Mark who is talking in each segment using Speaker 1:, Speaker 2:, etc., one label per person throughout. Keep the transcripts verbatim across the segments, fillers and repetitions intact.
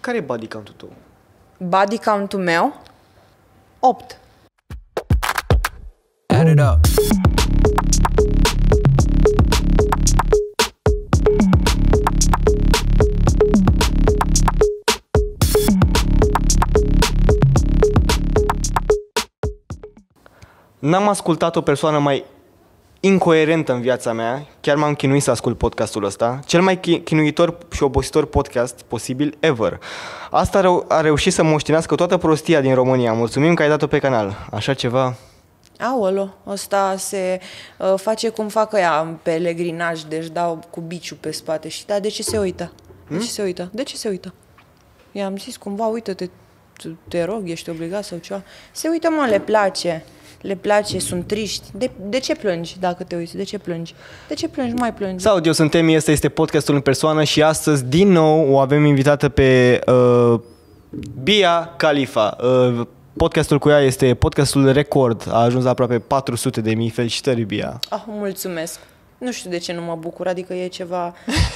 Speaker 1: Care e body count-ul tău?
Speaker 2: Body count-ul meu? opt.
Speaker 3: Add it up.
Speaker 1: N-am ascultat o persoană mai incoerentă în viața mea, chiar m-am chinuit să ascult podcastul ăsta, cel mai chinuitor și obositor podcast posibil ever. Asta reu- a reușit să moștenească toată prostia din România. Mulțumim că ai dat-o pe canal. Așa ceva...
Speaker 2: Aolo, ăsta se uh, face cum fac ăia în pelegrinaj, deci dau cu biciul pe spate. Și da, de ce se uită? De ce se uită? De ce se uită? I-am zis cumva, uită-te, te rog, ești obligat sau ceva. Se uită, mă, le place. Le place, sunt triști. De, de ce plângi dacă te uiți? De ce plângi? De ce plângi? Nu mai plângi.
Speaker 1: Salut, eu sunt Emi, ăsta este podcastul în persoană și astăzi din nou o avem invitată pe uh, Bia Khalifa. Uh, podcastul cu ea este podcastul record, a ajuns la aproape patru sute de mii. Felicitări, Bia.
Speaker 2: Ah, mulțumesc. Nu știu de ce nu mă bucur, adică e ceva,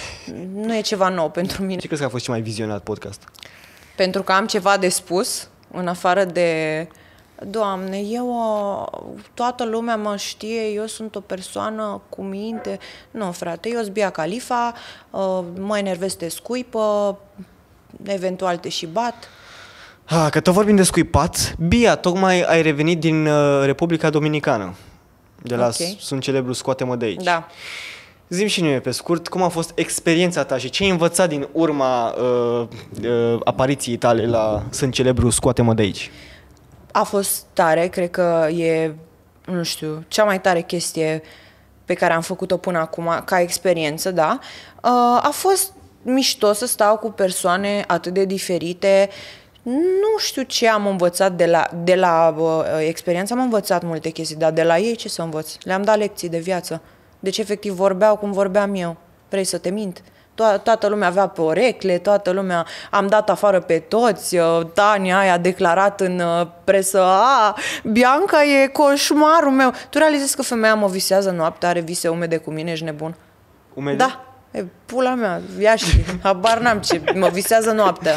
Speaker 2: nu e ceva nou pentru mine.
Speaker 1: Ce crezi că a fost cel mai vizionat podcast?
Speaker 2: Pentru că am ceva de spus, în afară de... Doamne, eu, toată lumea mă știe, eu sunt o persoană cu minte. Nu, frate, eu sunt Bia Khalifa, mă enervez, te scuipă, eventual te și bat.
Speaker 1: Ah, că tot vorbim de scuipat, Bia, tocmai ai revenit din uh, Republica Dominicană. De la
Speaker 2: Okay.
Speaker 1: Sunt Celebru, scoate-mă de aici.
Speaker 2: Da.
Speaker 1: Zi-mi și noi, pe scurt, cum a fost experiența ta și ce ai învățat din urma uh, uh, apariției tale la Sunt Celebru, scoate-mă de aici?
Speaker 2: A fost tare, cred că e, nu știu, cea mai tare chestie pe care am făcut-o până acum, ca experiență, da. A fost mișto să stau cu persoane atât de diferite. Nu știu ce am învățat de la, de la uh, experiență, am învățat multe chestii, dar de la ei ce să învăț? Le-am dat lecții de viață. Deci, efectiv, vorbeau cum vorbeam eu. Vrei să te mint? To- toată lumea avea porecle, toată lumea... Am dat afară pe toți. Uh, Tania aia a declarat în uh, presă, a, Bianca e coșmarul meu. Tu realizezi că femeia mă visează noaptea, are vise umede cu mine, ești nebun?
Speaker 1: Umede?
Speaker 2: Da. E, pula mea, ia și, habar n-am ce, mă visează noaptea.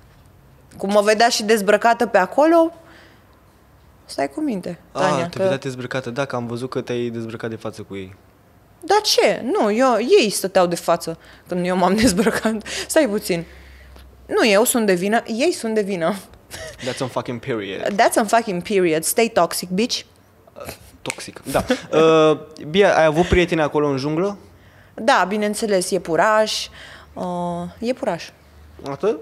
Speaker 2: Cum mă vedea și dezbrăcată pe acolo, stai cu minte, Tania.
Speaker 1: Ah, te
Speaker 2: că...
Speaker 1: vedea dezbrăcată. Da, că am văzut că te-ai dezbrăcat de față cu ei.
Speaker 2: Da ce? Nu, eu, ei stăteau de față când eu m-am dezbrăcat. Stai puțin. Nu eu sunt de vină, ei sunt de vină.
Speaker 1: That's on fucking period.
Speaker 2: That's on fucking period. Stay toxic, bitch.
Speaker 1: Toxic. Da. Uh, Bia, ai avut prieteni acolo în junglă?
Speaker 2: Da, bineînțeles, iepuraș. Uh, iepuraș.
Speaker 1: Atât?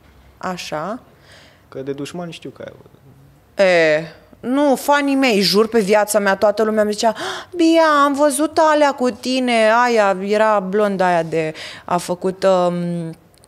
Speaker 2: Așa.
Speaker 1: Că de dușmani știu că ai avut.
Speaker 2: E, nu, fanii mei, jur pe viața mea, toată lumea mi zicea, Bia, am văzut alea cu tine, aia, era blonda aia de, a făcut um,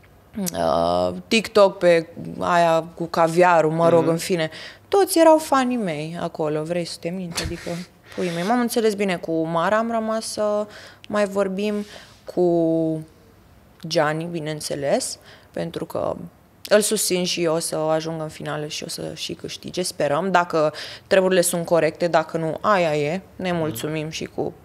Speaker 2: uh, TikTok pe aia cu caviarul, mă rog, mm-hmm. în fine. Toți erau fanii mei acolo, vrei să te mint, adică, pui mei. M-am înțeles bine cu Mara, am rămas să mai vorbim cu Gianni, bineînțeles, pentru că îl susțin și eu să ajungă în finală și o să și câștige, sperăm. Dacă treburile sunt corecte, dacă nu, aia e. Ne mulțumim și cu...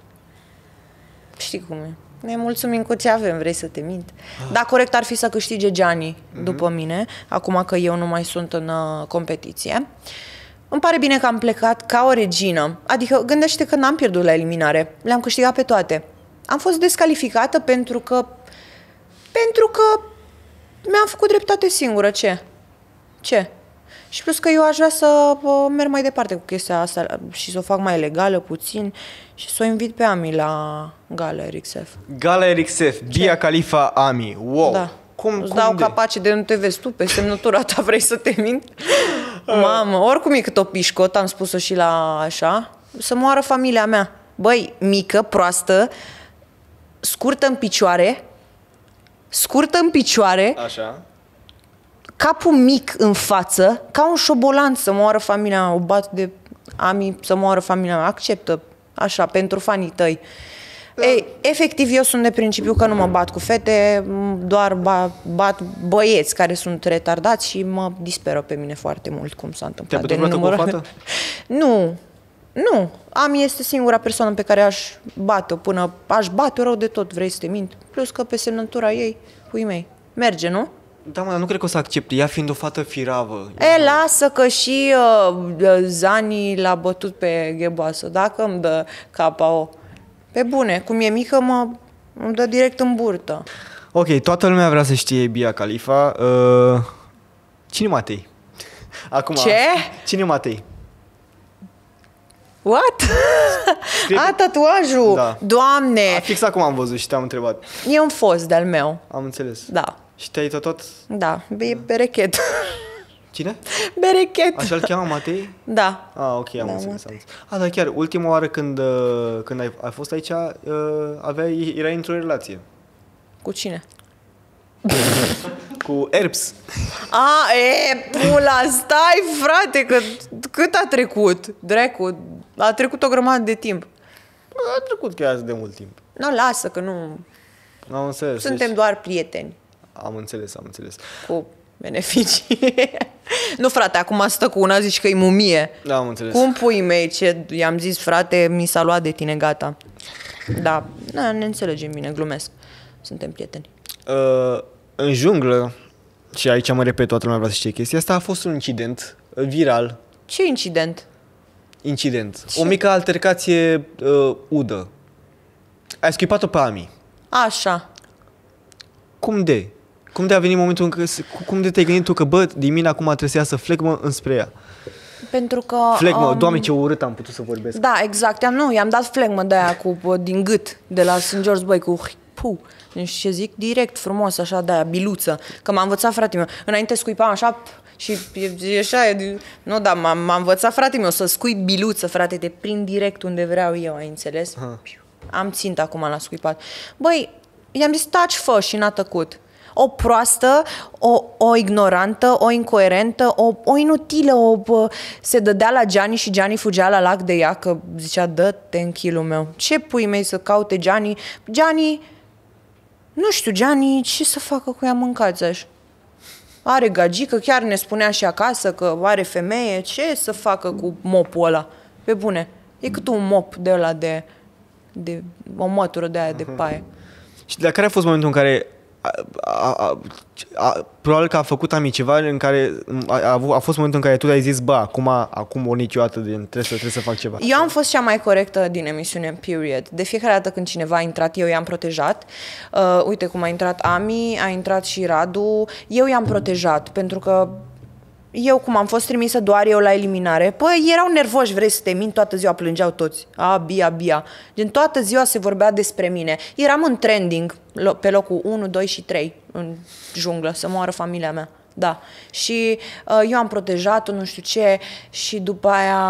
Speaker 2: Știi cum e? Ne mulțumim cu ce avem, vrei să te mint. Dar corect ar fi să câștige Gianni după mine, acum că eu nu mai sunt în uh, competiție. Îmi pare bine că am plecat ca o regină. Adică gândește că n-am pierdut la eliminare. Le-am câștigat pe toate. Am fost descalificată pentru că... Pentru că... Mi-am făcut dreptate singură, ce? Ce? Și plus că eu aș vrea să uh, merg mai departe cu chestia asta și să o fac mai legală puțin și să o invit pe Ami la Gala R X F.
Speaker 1: Gala R X F, Bia Khalifa Ami. Wow!
Speaker 2: Da.
Speaker 1: Cum,
Speaker 2: Îți
Speaker 1: cum
Speaker 2: dau
Speaker 1: de?
Speaker 2: capace de nu te vezi tu pe semnătura ta, vrei să te mint? Mamă, oricum e cât o pișcot, am spus-o și la așa, să moară familia mea. Băi, mică, proastă, scurtă în picioare, scurtă în picioare,
Speaker 1: Așa.
Speaker 2: capul mic în față, ca un șobolan, să moară familia mea, o bat de Ami, să moară familia mea, acceptă, așa, pentru fanii tăi. Ei, efectiv, eu sunt de principiu că nu mă bat cu fete, doar ba, bat băieți care sunt retardați și mă disperă pe mine foarte mult cum s-a întâmplat.
Speaker 1: Te-ai bătut vreodată cu o fată?
Speaker 2: Nu, nu. Ami este singura persoană pe care aș bate-o până, aș bate-o rău de tot, vrei să te mint. Plus că pe semnătura ei, pui mei, merge, nu?
Speaker 1: Da, mă, dar nu cred că o să accepte, ea fiind o fată firavă.
Speaker 2: E, lasă că și uh, Zani l-a bătut pe gheboasă. Dacă îmi dă K O. Pe bune, cum e mică, mă îmi dă direct în burtă.
Speaker 1: Ok, toată lumea vrea să știe Bia Khalifa. Uh, cine Matei? Acum,
Speaker 2: Ce?
Speaker 1: Cine Matei?
Speaker 2: What? A, tatuajul?
Speaker 1: Da.
Speaker 2: Doamne!
Speaker 1: A, fix acum am văzut și te-am întrebat.
Speaker 2: E un fost de-al meu.
Speaker 1: Am înțeles.
Speaker 2: Da.
Speaker 1: Și te-ai tot?
Speaker 2: Da, e berechet.
Speaker 1: Cine?
Speaker 2: Berechet.
Speaker 1: Așa îl cheamă Matei?
Speaker 2: Da.
Speaker 1: Ah, ok, am
Speaker 2: Da,
Speaker 1: înțeles.
Speaker 2: Matei.
Speaker 1: Am înțeles. Ah, dar chiar, ultima oară când, uh, când ai, ai fost aici, uh, aveai, erai într-o relație.
Speaker 2: Cu cine?
Speaker 1: Cu Erbs.
Speaker 2: A, e, pula, stai, frate, că cât a trecut? Dracu, a trecut o grămadă de timp.
Speaker 1: A trecut chiar de mult timp.
Speaker 2: Nu, lasă, că nu...
Speaker 1: Am înțeles.
Speaker 2: Suntem
Speaker 1: deci-
Speaker 2: doar prieteni
Speaker 1: Am înțeles, am înțeles.
Speaker 2: cu beneficii. Nu, frate, acum stă cu una, zici că e mumie.
Speaker 1: Da, am înțeles.
Speaker 2: Cum pui mei, ce i-am zis, frate, mi s-a luat de tine, gata. Da, na, ne înțelegem bine, glumesc. Suntem prieteni.
Speaker 1: Uh, în junglă, și aici mă repet, toată lumea vrea să știe chestia asta, a fost un incident uh, viral.
Speaker 2: Ce incident?
Speaker 1: Incident.
Speaker 2: Ce?
Speaker 1: O mică altercație uh, udă. Ai scuipat-o pe Ami.
Speaker 2: Așa.
Speaker 1: Cum de? Cum de a venit momentul în care... Cum de te-ai gândit tu că, bă, din mine acum trebuie să iasă flegmă înspre ea?
Speaker 2: Pentru că...
Speaker 1: Flegmă,
Speaker 2: um,
Speaker 1: Doamne, ce urât am putut să vorbesc.
Speaker 2: Da, exact. I-am, nu, i-am dat flegmă de aia cu, din gât, de la Saint George, băi, cu pu. Și ce zic? Direct, frumos, așa, de aia, biluță. Că m-a învățat fratele meu. Înainte scuipam așa și e, e așa, e, nu, da, m-a, m-a învățat fratele meu să scui biluță, frate, te prind direct unde vreau eu, ai înțeles?
Speaker 1: Aha.
Speaker 2: Am țintă acum la scuipat. Băi, i-am zis, taci, fă, și n-a tăcut. O proastă, o, o ignorantă, o incoerentă, o, o inutilă, o, bă, se dădea la Gianni și Gianni fugea la lac de ea, că zicea, dă-te în chilul meu. Ce pui mei să caute Gianni? Gianni, nu știu, Gianni, ce să facă cu ea, mâncați așa? Are gagică, chiar ne spunea și acasă că are femeie, ce să facă cu mopul ăla? Pe bune, e cât un mop de ăla de, de o mătură de aia de paie.
Speaker 1: Și de care a fost momentul în care a, a, a, a, probabil că a făcut Ami ceva în care a, a, a fost momentul în care tu ai zis, bă, acum, acum o niciodată de, trebuie, să, trebuie să fac ceva.
Speaker 2: Eu am fost cea mai corectă din emisiune, period. De fiecare dată când cineva a intrat, eu i-am protejat. Uh, uite cum a intrat Ami, a intrat și Radu. Eu i-am protejat, pentru că eu, cum am fost trimisă doar eu la eliminare, păi erau nervoși, vrei să te mint, toată ziua plângeau toți. A, Bia, Bia. Gen, toată ziua se vorbea despre mine. Eram în trending pe locul unu, doi și trei în junglă, să moară familia mea. Da. Și uh, eu am protejat-o, nu știu ce, și după aia,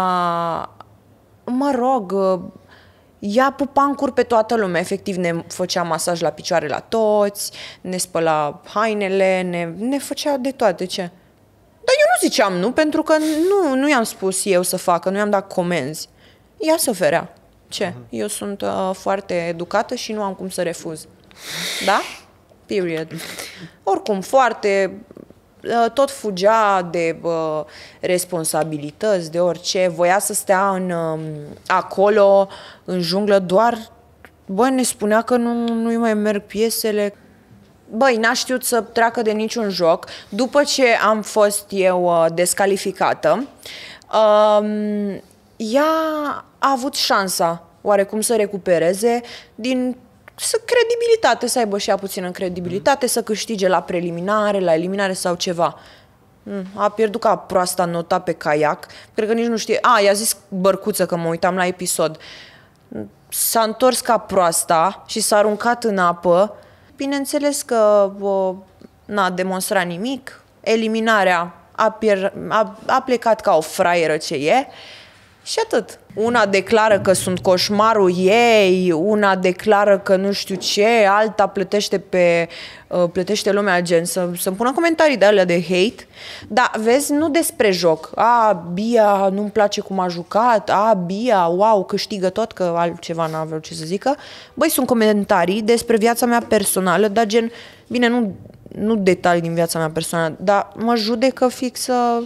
Speaker 2: mă rog, uh, ea pupa în cur pe toată lumea, efectiv ne făcea masaj la picioare la toți, ne spăla hainele, ne, ne făcea de toate, ce? Dar eu nu ziceam nu, pentru că nu, nu i-am spus eu să facă, nu i-am dat comenzi. Ea se oferea. Ce? Eu sunt uh, foarte educată și nu am cum să refuz. Da? Period. Oricum, foarte... Uh, tot fugea de uh, responsabilități, de orice. Voia să stea în, uh, acolo, în junglă, doar... Bă, ne spunea că nu, nu-i mai merg piesele... Băi, n-a știut să treacă de niciun joc. După ce am fost eu uh, descalificată, uh, ea a avut șansa oarecum să recupereze din să credibilitate, să aibă și ea puțină credibilitate, să câștige la preliminare, la eliminare sau ceva. A pierdut ca proasta nota pe caiac. Cred că nici nu știe. A, i-a zis bărcuță, că mă uitam la episod. S-a întors ca proasta și s-a aruncat în apă. Bineînțeles că o, n-a demonstrat nimic. Eliminarea a, pier, a, a plecat ca o fraieră ce e. Și atât. Una declară că sunt coșmarul ei, una declară că nu știu ce, alta plătește pe uh, plătește lumea gen să, să-mi pună comentarii de alea de hate. Dar vezi, nu despre joc. A, Bia, nu-mi place cum a jucat. A, Bia, wow, câștigă tot, că altceva n-aveau ce să zică. Băi, sunt comentarii despre viața mea personală, dar gen, bine, nu, nu detalii din viața mea personală, dar mă judecă fix uh,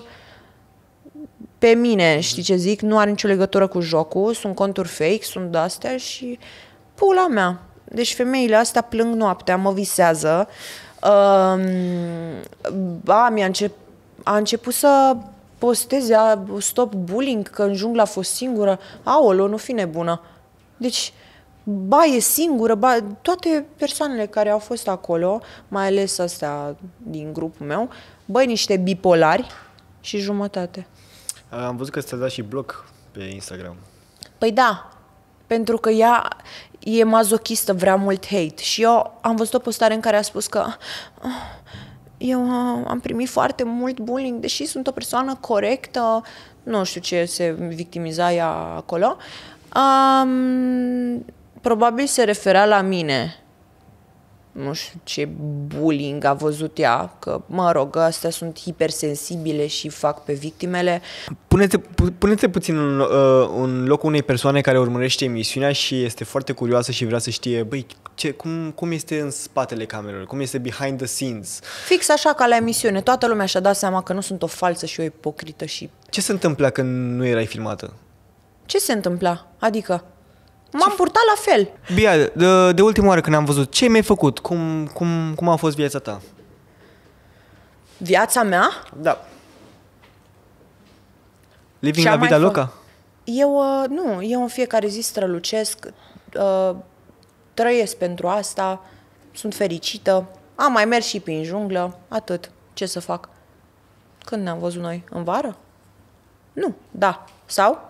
Speaker 2: pe mine, știi ce zic? Nu are nicio legătură cu jocul, sunt conturi fake, sunt de-astea și pula mea. Deci femeile astea plâng noaptea, mă visează, Um, ba, mi-a încep, a început să posteze a, stop bullying, că în junglă a fost singură. Aolo, nu fi nebună. Deci, ba, e singură, ba, toate persoanele care au fost acolo, mai ales astea din grupul meu, băi, niște bipolari și jumătate.
Speaker 1: Am văzut că ți-a dat și bloc pe Instagram.
Speaker 2: Păi da, pentru că ea e mazochistă, vrea mult hate. Și eu am văzut o postare în care a spus că eu am primit foarte mult bullying, deși sunt o persoană corectă, nu știu ce se victimiza ea acolo. Um, probabil se referea la mine. Nu știu ce bullying a văzut ea, că, mă rog, astea sunt hipersensibile și fac pe victimele.
Speaker 1: Puneți, puneți puțin în, uh, în locul unei persoane care urmărește emisiunea și este foarte curioasă și vrea să știe, băi, ce, cum, cum este în spatele camerelor, cum este behind the scenes.
Speaker 2: Fix așa ca la emisiune, toată lumea și-a dat seama că nu sunt o falsă și o ipocrită și...
Speaker 1: Ce se întâmplă când nu erai filmată?
Speaker 2: Ce se întâmpla? Adică... M-am purtat la fel.
Speaker 1: Bia, de, de ultima oară când am văzut, ce mi-ai făcut? Cum, cum, cum a fost viața ta?
Speaker 2: Viața mea?
Speaker 1: Da. Living la vida loca?
Speaker 2: Eu, uh, nu, eu în fiecare zi strălucesc, uh, trăiesc pentru asta, sunt fericită, am mai mers și prin junglă, atât. Ce să fac? Când ne-am văzut noi? În vară? Nu, da. Sau?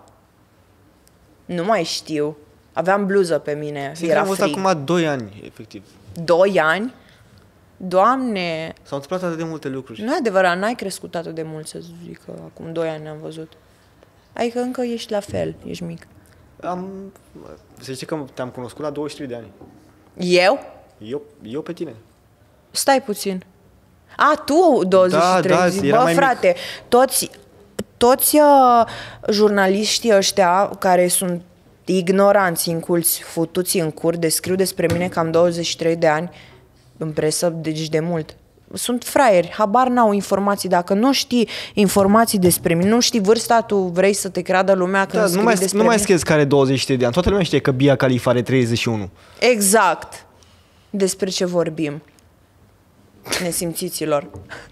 Speaker 2: Nu mai știu. Aveam bluză pe mine,
Speaker 1: Sincer,
Speaker 2: era
Speaker 1: am văzut
Speaker 2: frig.
Speaker 1: acum doi ani, efectiv.
Speaker 2: Doi ani? Doamne!
Speaker 1: S-au întâmplat atât de multe lucruri.
Speaker 2: Nu e adevărat, n-ai crescut atât de mult să zic că acum doi ani ne-am văzut. Adică încă ești la fel, ești mic.
Speaker 1: Am, să zice că te-am cunoscut la douăzeci și trei de ani.
Speaker 2: Eu?
Speaker 1: Eu, eu pe tine.
Speaker 2: Stai puțin. A, tu douăzeci și trei
Speaker 1: Da, da,
Speaker 2: zi.
Speaker 1: era
Speaker 2: Bă,
Speaker 1: mai
Speaker 2: frate,
Speaker 1: mic.
Speaker 2: toți, toți uh, jurnaliștii ăștia care sunt ignoranți, inculți, futuți în cur, descriu despre mine că am douăzeci și trei de ani în presă, deci de mult. Sunt fraieri, habar n-au informații. Dacă nu știi informații despre mine, nu știi vârsta, tu vrei să te creadă lumea când
Speaker 1: Da,
Speaker 2: scrii
Speaker 1: nu mai,
Speaker 2: despre
Speaker 1: nu mai
Speaker 2: mine?
Speaker 1: scrieți care douăzeci și trei de ani. Toată lumea știe că Bia Khalifa are treizeci și unu.
Speaker 2: Exact. Despre ce vorbim. Nesimțiților.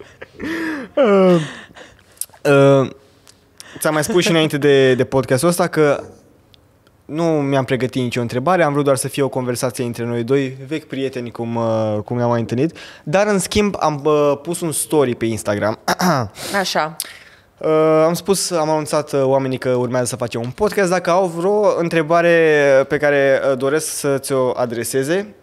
Speaker 1: Uh, uh, ți-am mai spus și înainte de, de podcastul ăsta că nu mi-am pregătit nicio întrebare, am vrut doar să fie o conversație între noi doi, vechi prieteni cum, uh, cum ne-am mai întâlnit, dar în schimb am uh, pus un story pe Instagram.
Speaker 2: Așa.
Speaker 1: Uh, am spus, am anunțat uh, oamenii că urmează să facem un podcast, dacă au vreo întrebare pe care uh, doresc să ți-o adreseze.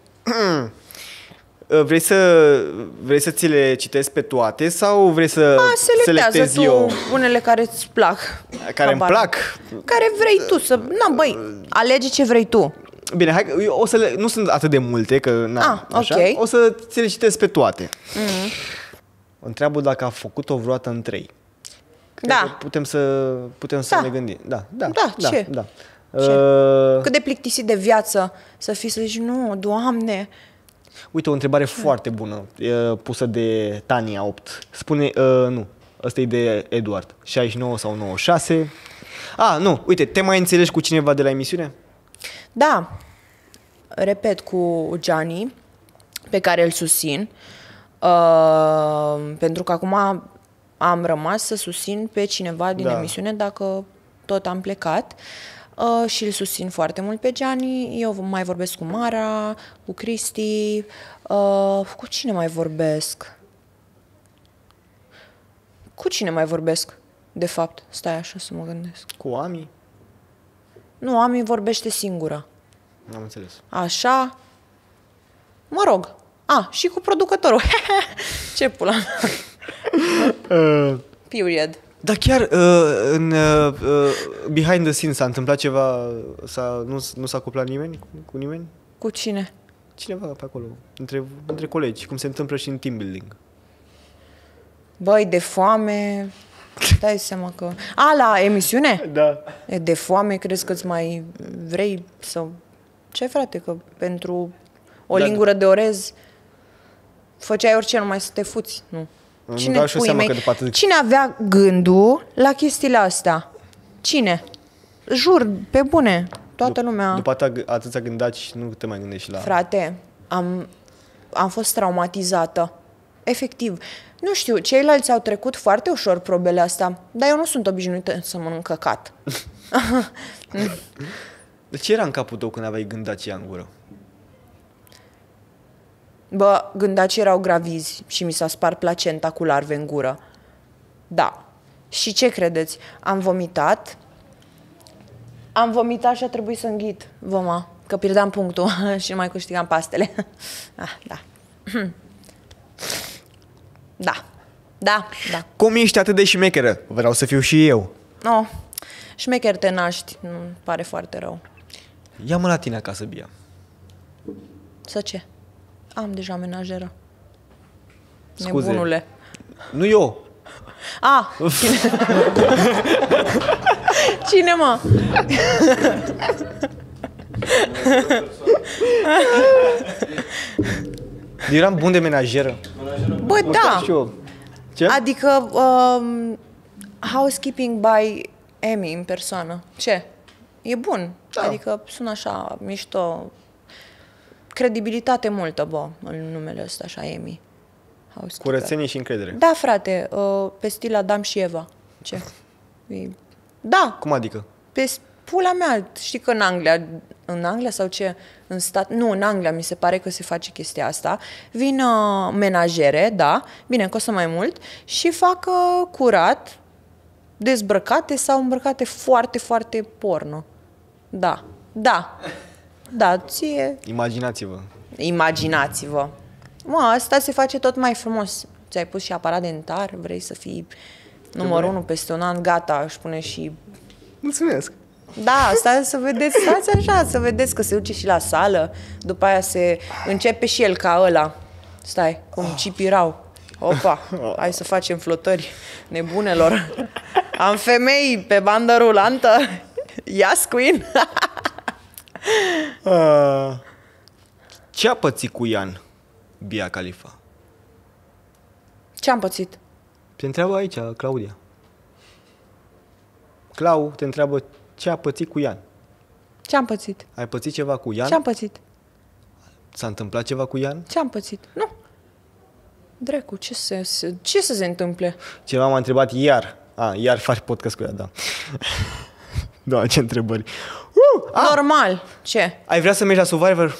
Speaker 1: Uh, vrei să, vrei să ți le citesc pe toate sau vrei să
Speaker 2: A,
Speaker 1: selectez
Speaker 2: selectează tu
Speaker 1: eu?
Speaker 2: unele care îți plac.
Speaker 1: Care îmi
Speaker 2: Habar.
Speaker 1: plac?
Speaker 2: Care vrei tu să... Na, băi, alege ce vrei tu.
Speaker 1: Bine, hai, eu o să le, nu sunt atât de multe, că na,
Speaker 2: Ah,
Speaker 1: așa,
Speaker 2: ok.
Speaker 1: o să ți le citesc pe toate. Mm-hmm. Întreabă dacă a făcut-o vreodată în trei. Cred
Speaker 2: Da.
Speaker 1: că putem să, putem să
Speaker 2: Da.
Speaker 1: ne gândim. Da, da,
Speaker 2: Da,
Speaker 1: da,
Speaker 2: ce?
Speaker 1: Da.
Speaker 2: Ce?
Speaker 1: Uh,
Speaker 2: Cât de plictisit de viață să fii să zici, nu, Doamne.
Speaker 1: uite, o întrebare foarte bună, uh, pusă de Tania opt. Spune, uh, nu, ăsta e de Eduard, șaizeci și nouă sau nouăzeci și șase. Ah, nu, uite, te mai înțelegi cu cineva de la emisiune?
Speaker 2: Da, repet, cu Gianni, pe care îl susțin, uh, pentru că acum am rămas să susțin pe cineva din
Speaker 1: Da.
Speaker 2: emisiune dacă tot am plecat. Uh, și îl susțin foarte mult pe Gianni. Eu mai vorbesc cu Mara, cu Cristi. Uh, cu cine mai vorbesc? Cu cine mai vorbesc, de fapt? Stai așa să mă gândesc.
Speaker 1: Cu Ami?
Speaker 2: Nu, Ami vorbește singură.
Speaker 1: Am înțeles.
Speaker 2: Așa. Mă rog. A, și cu producătorul. Ce pula mea.
Speaker 1: Uh,
Speaker 2: Period.
Speaker 1: Dar chiar uh, în uh, uh, behind the scenes s-a întâmplat ceva, s-a, nu, nu s-a cuplat nimeni cu, cu nimeni?
Speaker 2: Cu cine?
Speaker 1: Cineva pe acolo, între, între colegi, cum se întâmplă și în team building.
Speaker 2: Băi, de foame... Dai seama că... A, la emisiune?
Speaker 1: Da.
Speaker 2: E de foame, crezi că îți mai vrei să... Ce, frate, că pentru o
Speaker 1: Da,
Speaker 2: lingură de orez făceai orice, numai să te fuți, nu?
Speaker 1: Îmi dau și eu
Speaker 2: puii
Speaker 1: seama
Speaker 2: mei-
Speaker 1: că după atât-
Speaker 2: Cine avea gândul la chestiile astea? Cine? Jur, pe bune, toată lumea...
Speaker 1: După atâta, atâția gândaci, nu te mai gândești la...
Speaker 2: Frate, am, am fost traumatizată efectiv. Nu știu, ceilalți au trecut foarte ușor probele astea, dar eu nu sunt obișnuită să mănânc căcat.
Speaker 1: De ce era în capul tău când aveai gândacia în gură?
Speaker 2: Bă, gândacii erau gravizi și mi s-a spart placenta cu larve în gură. Da. Și ce credeți? Am vomitat. Am vomitat și a trebuit să înghit voma, că pierdeam punctul și nu mai câștigam pastele. Ah, da. Da. Da, da.
Speaker 1: Cum ești atât de șmecheră? Vreau să fiu și eu.
Speaker 2: No, șmecher te naști, nu pare foarte rău.
Speaker 1: Ia-mă la tine acasă, Bia.
Speaker 2: Să ce? Am deja menajeră.
Speaker 1: Scuze.
Speaker 2: Nebunule.
Speaker 1: Nu eu.
Speaker 2: A, cine? Cine, mă?
Speaker 1: Eram bun de menajeră.
Speaker 2: Bă, da.
Speaker 1: Și eu. Ce?
Speaker 2: Adică um, housekeeping by Amy în persoană. Ce? E bun.
Speaker 1: Da.
Speaker 2: Adică sună așa, mișto. Credibilitate multă, bă, în numele ăsta, așa, Amy.
Speaker 1: Curățenie și încredere.
Speaker 2: Da, frate, uh, pe stil Adam și Eva. Ce? E... Da,
Speaker 1: Cum adică?
Speaker 2: pe pula mea. Știi că în Anglia, în Anglia sau ce? În stat, nu, în Anglia mi se pare că se face chestia asta. Vin uh, menajere, da, bine, costă mai mult, și fac uh, curat, dezbrăcate sau îmbrăcate foarte, foarte porno. Da, da, da, ție...
Speaker 1: Imaginați-vă.
Speaker 2: Imaginați-vă. Mă, asta se face tot mai frumos. Ți-ai pus și aparat dentar, vrei să fii numărul unu peste un an, gata, își pune și...
Speaker 1: Mulțumesc.
Speaker 2: Da, stai să vedeți, stați așa, să vedeți că se duce și la sală, după aia se începe și el ca ăla. Stai, cum cipirau. Opa, hai să facem flotări nebunelor. Am femei pe bandă rulantă. Yes, queen.
Speaker 1: uh, ce a pățit cu Ian, Bia Khalifa?
Speaker 2: Ce-am pățit?
Speaker 1: Te întreabă aici, Claudia. Clau te întreabă ce a pățit cu Ian.
Speaker 2: Ce-am pățit?
Speaker 1: Ai pățit ceva cu Ian?
Speaker 2: Ce-am pățit?
Speaker 1: S-a întâmplat ceva cu Ian?
Speaker 2: Ce-am pățit? Nu. Dracu, ce să, se, ce să se întâmple?
Speaker 1: Cineva m-a întrebat iar. A, iar faci podcast cu ea, da. Da, ce întrebări. Uh, a,
Speaker 2: Normal. Ce?
Speaker 1: ai vrea să mergi la Survivor?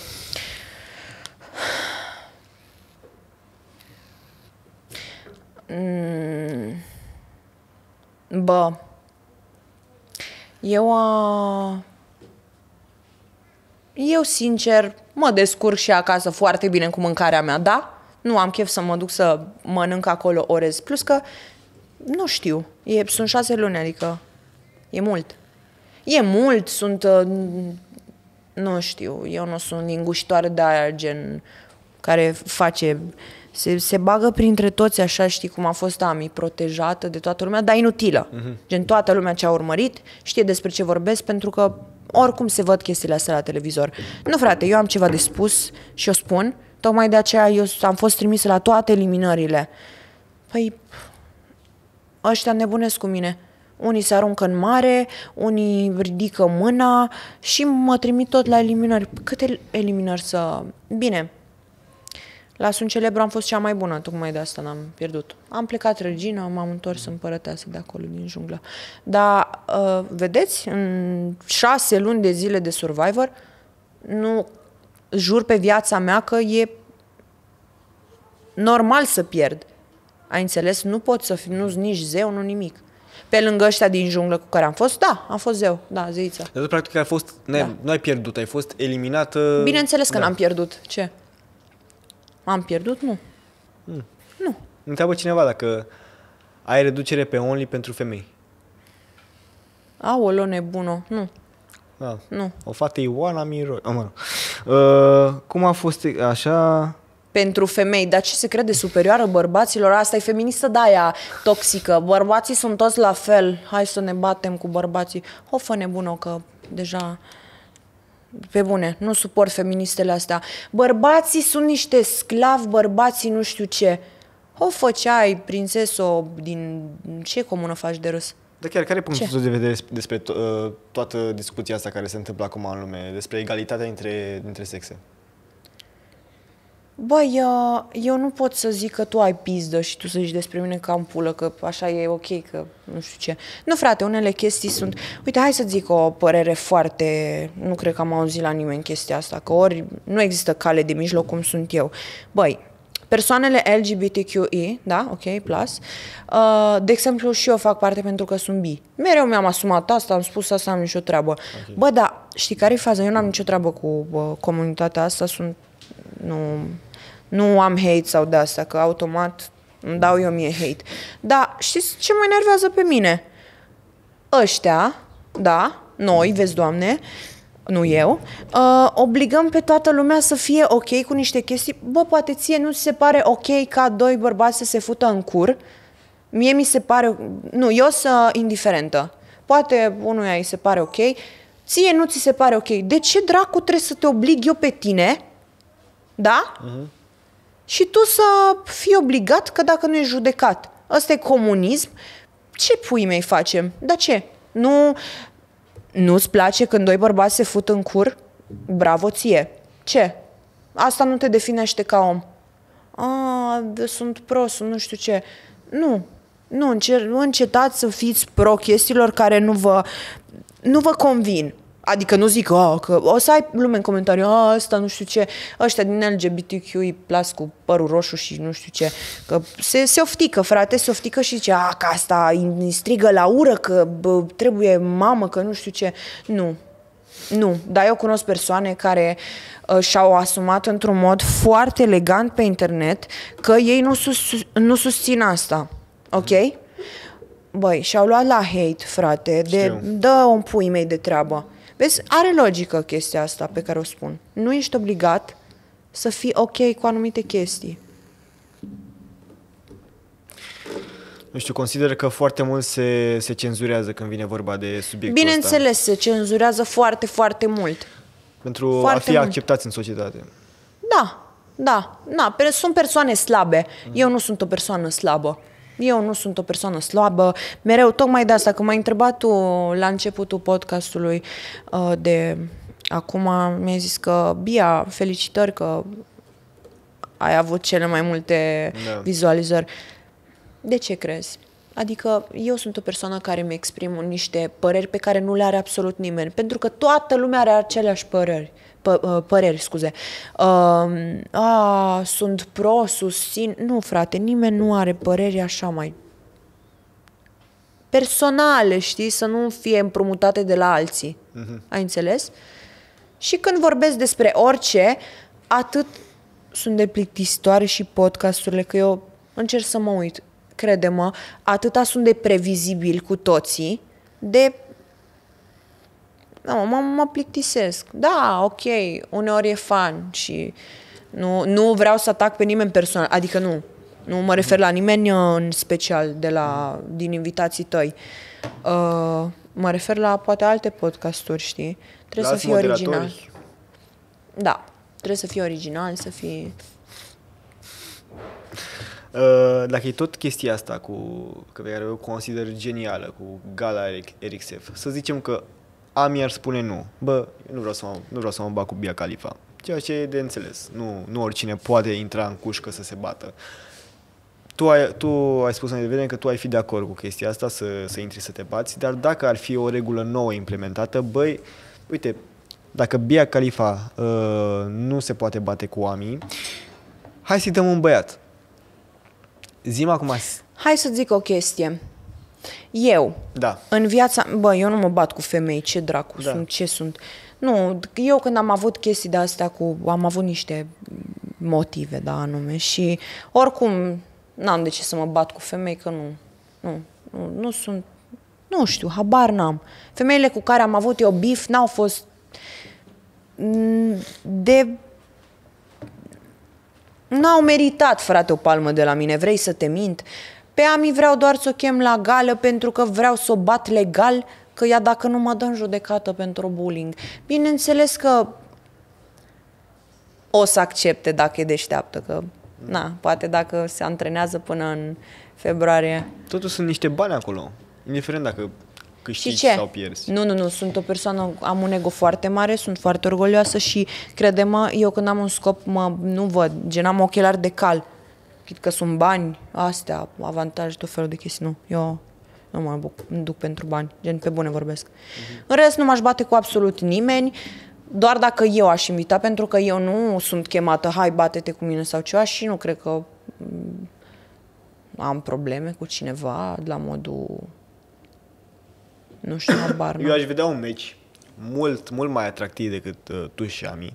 Speaker 2: Mm. Bă. Eu a... Eu, sincer, mă descurc și acasă foarte bine cu mâncarea mea, da? Nu am chef să mă duc să mănânc acolo orez. Plus că, nu știu, e, sunt șase luni, adică e mult. E mult, sunt, uh, nu știu, eu nu sunt lingușitoare de aia, gen, care face, se, se bagă printre toți așa, știi cum a fost Ami, protejată de toată lumea, dar inutilă. Uh-huh. Gen, toată lumea ce a urmărit știe despre ce vorbesc, pentru că oricum se văd chestiile astea la televizor. Nu, frate, eu am ceva de spus și o spun, tocmai de aceea eu am fost trimisă la toate eliminările. Păi, ăștia nebunesc cu mine. Unii se aruncă în mare, unii ridică mâna și mă trimit tot la eliminări. Câte eliminări să... Bine, la Sunt Celebru am fost cea mai bună, tocmai de asta n-am pierdut. Am plecat regină, m-am întors împărăteasă de acolo, din junglă. Dar, uh, vedeți, în șase luni de zile de Survivor, nu jur pe viața mea că e normal să pierd. Ai înțeles? Nu pot să fiu, nu nici zeu, nu nimic. Pe lângă ăștia din junglă cu care am fost, da, am fost zeu, da, zeiță.
Speaker 1: Dar tu, practic, ai fost, da. Nu ai pierdut, ai fost eliminată...
Speaker 2: Bineînțeles că
Speaker 1: da.
Speaker 2: n-am pierdut. Ce? Am pierdut? Nu.
Speaker 1: Hmm.
Speaker 2: Nu.
Speaker 1: Întreabă cineva dacă ai reducere pe Only pentru femei.
Speaker 2: Aoleo, nebună. Nu.
Speaker 1: Da.
Speaker 2: Nu.
Speaker 1: O fată Ioana Miro... Oh, mă. uh, cum a fost așa...
Speaker 2: Pentru femei, dar ce se crede superioară bărbaților? Asta e feministă de aia toxică. Bărbații sunt toți la fel. Hai să ne batem cu bărbații. O, fă nebună, că deja... Pe bune, nu suport feministele astea. Bărbații sunt niște sclavi, bărbații nu știu ce. O făceai, prințeso, din ce comună faci de râs?
Speaker 1: Dar chiar, care e punctul
Speaker 2: Ce?
Speaker 1: tău de vedere despre to- uh, toată discuția asta care se întâmplă acum în lume, despre egalitatea dintre, dintre sexe?
Speaker 2: Băi, eu, eu nu pot să zic că tu ai pizdă și tu să zici despre mine că am pulă, că așa e ok, că nu știu ce. Nu, frate, unele chestii sunt... Uite, hai să zic o părere foarte... Nu cred că am auzit la nimeni chestia asta, că ori nu există cale de mijloc cum sunt eu. Băi, persoanele L G B T Q I, da, ok, plus, uh, de exemplu și eu fac parte pentru că sunt bi. Mereu mi-am asumat asta, am spus asta, am nicio treabă. Okay. Bă, da, știi care e faza? Eu n-am nicio treabă cu uh, comunitatea asta, sunt... Nu... Nu am hate sau de asta, că automat îmi dau eu mie hate. Dar știți ce mă enervează pe mine? Ăștia, da, noi, vezi, Doamne, nu eu, uh, obligăm pe toată lumea să fie ok cu niște chestii. Bă, poate ție nu ți se pare ok ca doi bărbați să se fută în cur? Mie mi se pare... Nu, eu sunt indiferentă. Poate unuia îi se pare ok, ție nu ți se pare ok. De ce dracu trebuie să te oblig eu pe tine? Da? Uh-huh. Și tu să fii obligat că dacă nu ești judecat. Ăsta e comunism. Ce pui mei facem? Dar ce? Nu, nu-ți place când doi bărbați se fut în cur? Bravo ție. Ce? Asta nu te definește ca om. A, de, sunt pro, sunt nu știu ce. Nu. Nu, încer- nu încetați să fiți pro chestiilor care nu vă, nu vă convin. Adică nu zic, oh, că o să ai lume în comentarii, oh, asta nu știu ce, ăștia din L G B T Q I plus cu părul roșu și nu știu ce, că se, se oftică, frate, se oftică și zice, ah, că asta îi strigă la ură, că bă, trebuie mamă, că nu știu ce. Nu, nu, dar eu cunosc persoane care uh, și-au asumat într-un mod foarte elegant pe internet că ei nu, sus, nu susțin asta, ok? Băi, și-au luat la hate, frate, de, dă un pui mei de treabă. Vezi, are logică chestia asta pe care o spun. Nu ești obligat să fii ok cu anumite chestii.
Speaker 1: Nu știu, consider că foarte mult se, se cenzurează când vine vorba de subiectul
Speaker 2: Bineînțeles,
Speaker 1: ăsta.
Speaker 2: se cenzurează foarte, foarte mult.
Speaker 1: Pentru
Speaker 2: foarte
Speaker 1: a fi
Speaker 2: mult.
Speaker 1: acceptați în societate.
Speaker 2: Da, da, da. Sunt persoane slabe. Mm. Eu nu sunt o persoană slabă. Eu nu sunt o persoană slabă. Mereu, tocmai de asta, că m-ai întrebat tu la începutul podcastului uh, de... Acum mi-ai zis că, Bia, felicitări că ai avut cele mai multe da. vizualizări. De ce crezi? Adică eu sunt o persoană care mi exprim niște păreri pe care nu le are absolut nimeni. Pentru că toată lumea are aceleași păreri. P- păreri, scuze. Uh, a, sunt pro, susțin. Nu, frate, nimeni nu are păreri așa mai personale, știi? Să nu fie împrumutate de la alții. Uh-huh. Ai înțeles? Și când vorbesc despre orice, atât sunt de plictisitoare și podcasturile, că eu încerc să mă uit. Crede-mă, atâta sunt de previzibili cu toții, de... Nu, mă, mă plictisesc. Da, ok, uneori e fan și nu, nu vreau să atac pe nimeni personal, adică nu, nu mă refer la nimeni în special de la, din invitații tăi. Uh, mă refer la poate alte podcasturi, știi? Trebuie
Speaker 1: la
Speaker 2: să fii original. Da, trebuie să fii original, să fii...
Speaker 1: Uh, dacă e tot chestia asta cu, că pe care eu consider genială, cu Gala R X F, să zicem că Ami ar spune nu. Bă, eu nu vreau să mă, nu vreau să mă bat cu Bia Khalifa. Ceea ce e de înțeles. Nu, nu oricine poate intra în cușcă să se bată. Tu ai, tu ai spus mai devreme că tu ai fi de acord cu chestia asta, să, să intri să te bați, dar dacă ar fi o regulă nouă implementată, băi, uite, dacă Bia Khalifa uh, nu se poate bate cu Ami, hai să-i dăm un băiat. Zi-mi acum...
Speaker 2: Hai să zic o chestie. Eu,
Speaker 1: da.
Speaker 2: în viața... Bă, eu nu mă bat cu femei, ce dracu da. sunt, ce sunt... Nu, eu când am avut chestii de-astea cu... Am avut niște motive, da, anume, și oricum n-am de ce să mă bat cu femei, că nu, nu, nu, nu sunt... Nu știu, habar n-am. Femeile cu care am avut eu bif n-au fost de... N-au meritat, frate, o palmă de la mine. Vrei să te mint? Pe Ami vreau doar să o chem la gală pentru că vreau să o bat legal, că ea dacă nu mă dă în judecată pentru bullying. Bineînțeles că o să accepte dacă e deșteaptă, că na, poate dacă se antrenează până în februarie.
Speaker 1: Totuși sunt niște bani acolo. Indiferent dacă câștigi
Speaker 2: ce?
Speaker 1: sau pierzi.
Speaker 2: Nu, nu, nu, sunt o persoană, am un ego foarte mare, sunt foarte orgolioasă și crede-mă, eu când am un scop, mă, nu văd, gen am ochelari de cal. Chit că sunt bani, astea, avantaje, tot felul de chestii, nu. Eu nu mă duc, nu duc pentru bani, gen pe bune vorbesc. Uh-huh. În rest nu m-aș bate cu absolut nimeni, doar dacă eu aș invita, pentru că eu nu sunt chemată, hai bate-te cu mine sau ceva și nu cred că am probleme cu cineva la modul, nu știu, habar.
Speaker 1: Eu aș vedea un meci mult, mult mai atractiv decât uh, tu și Ami.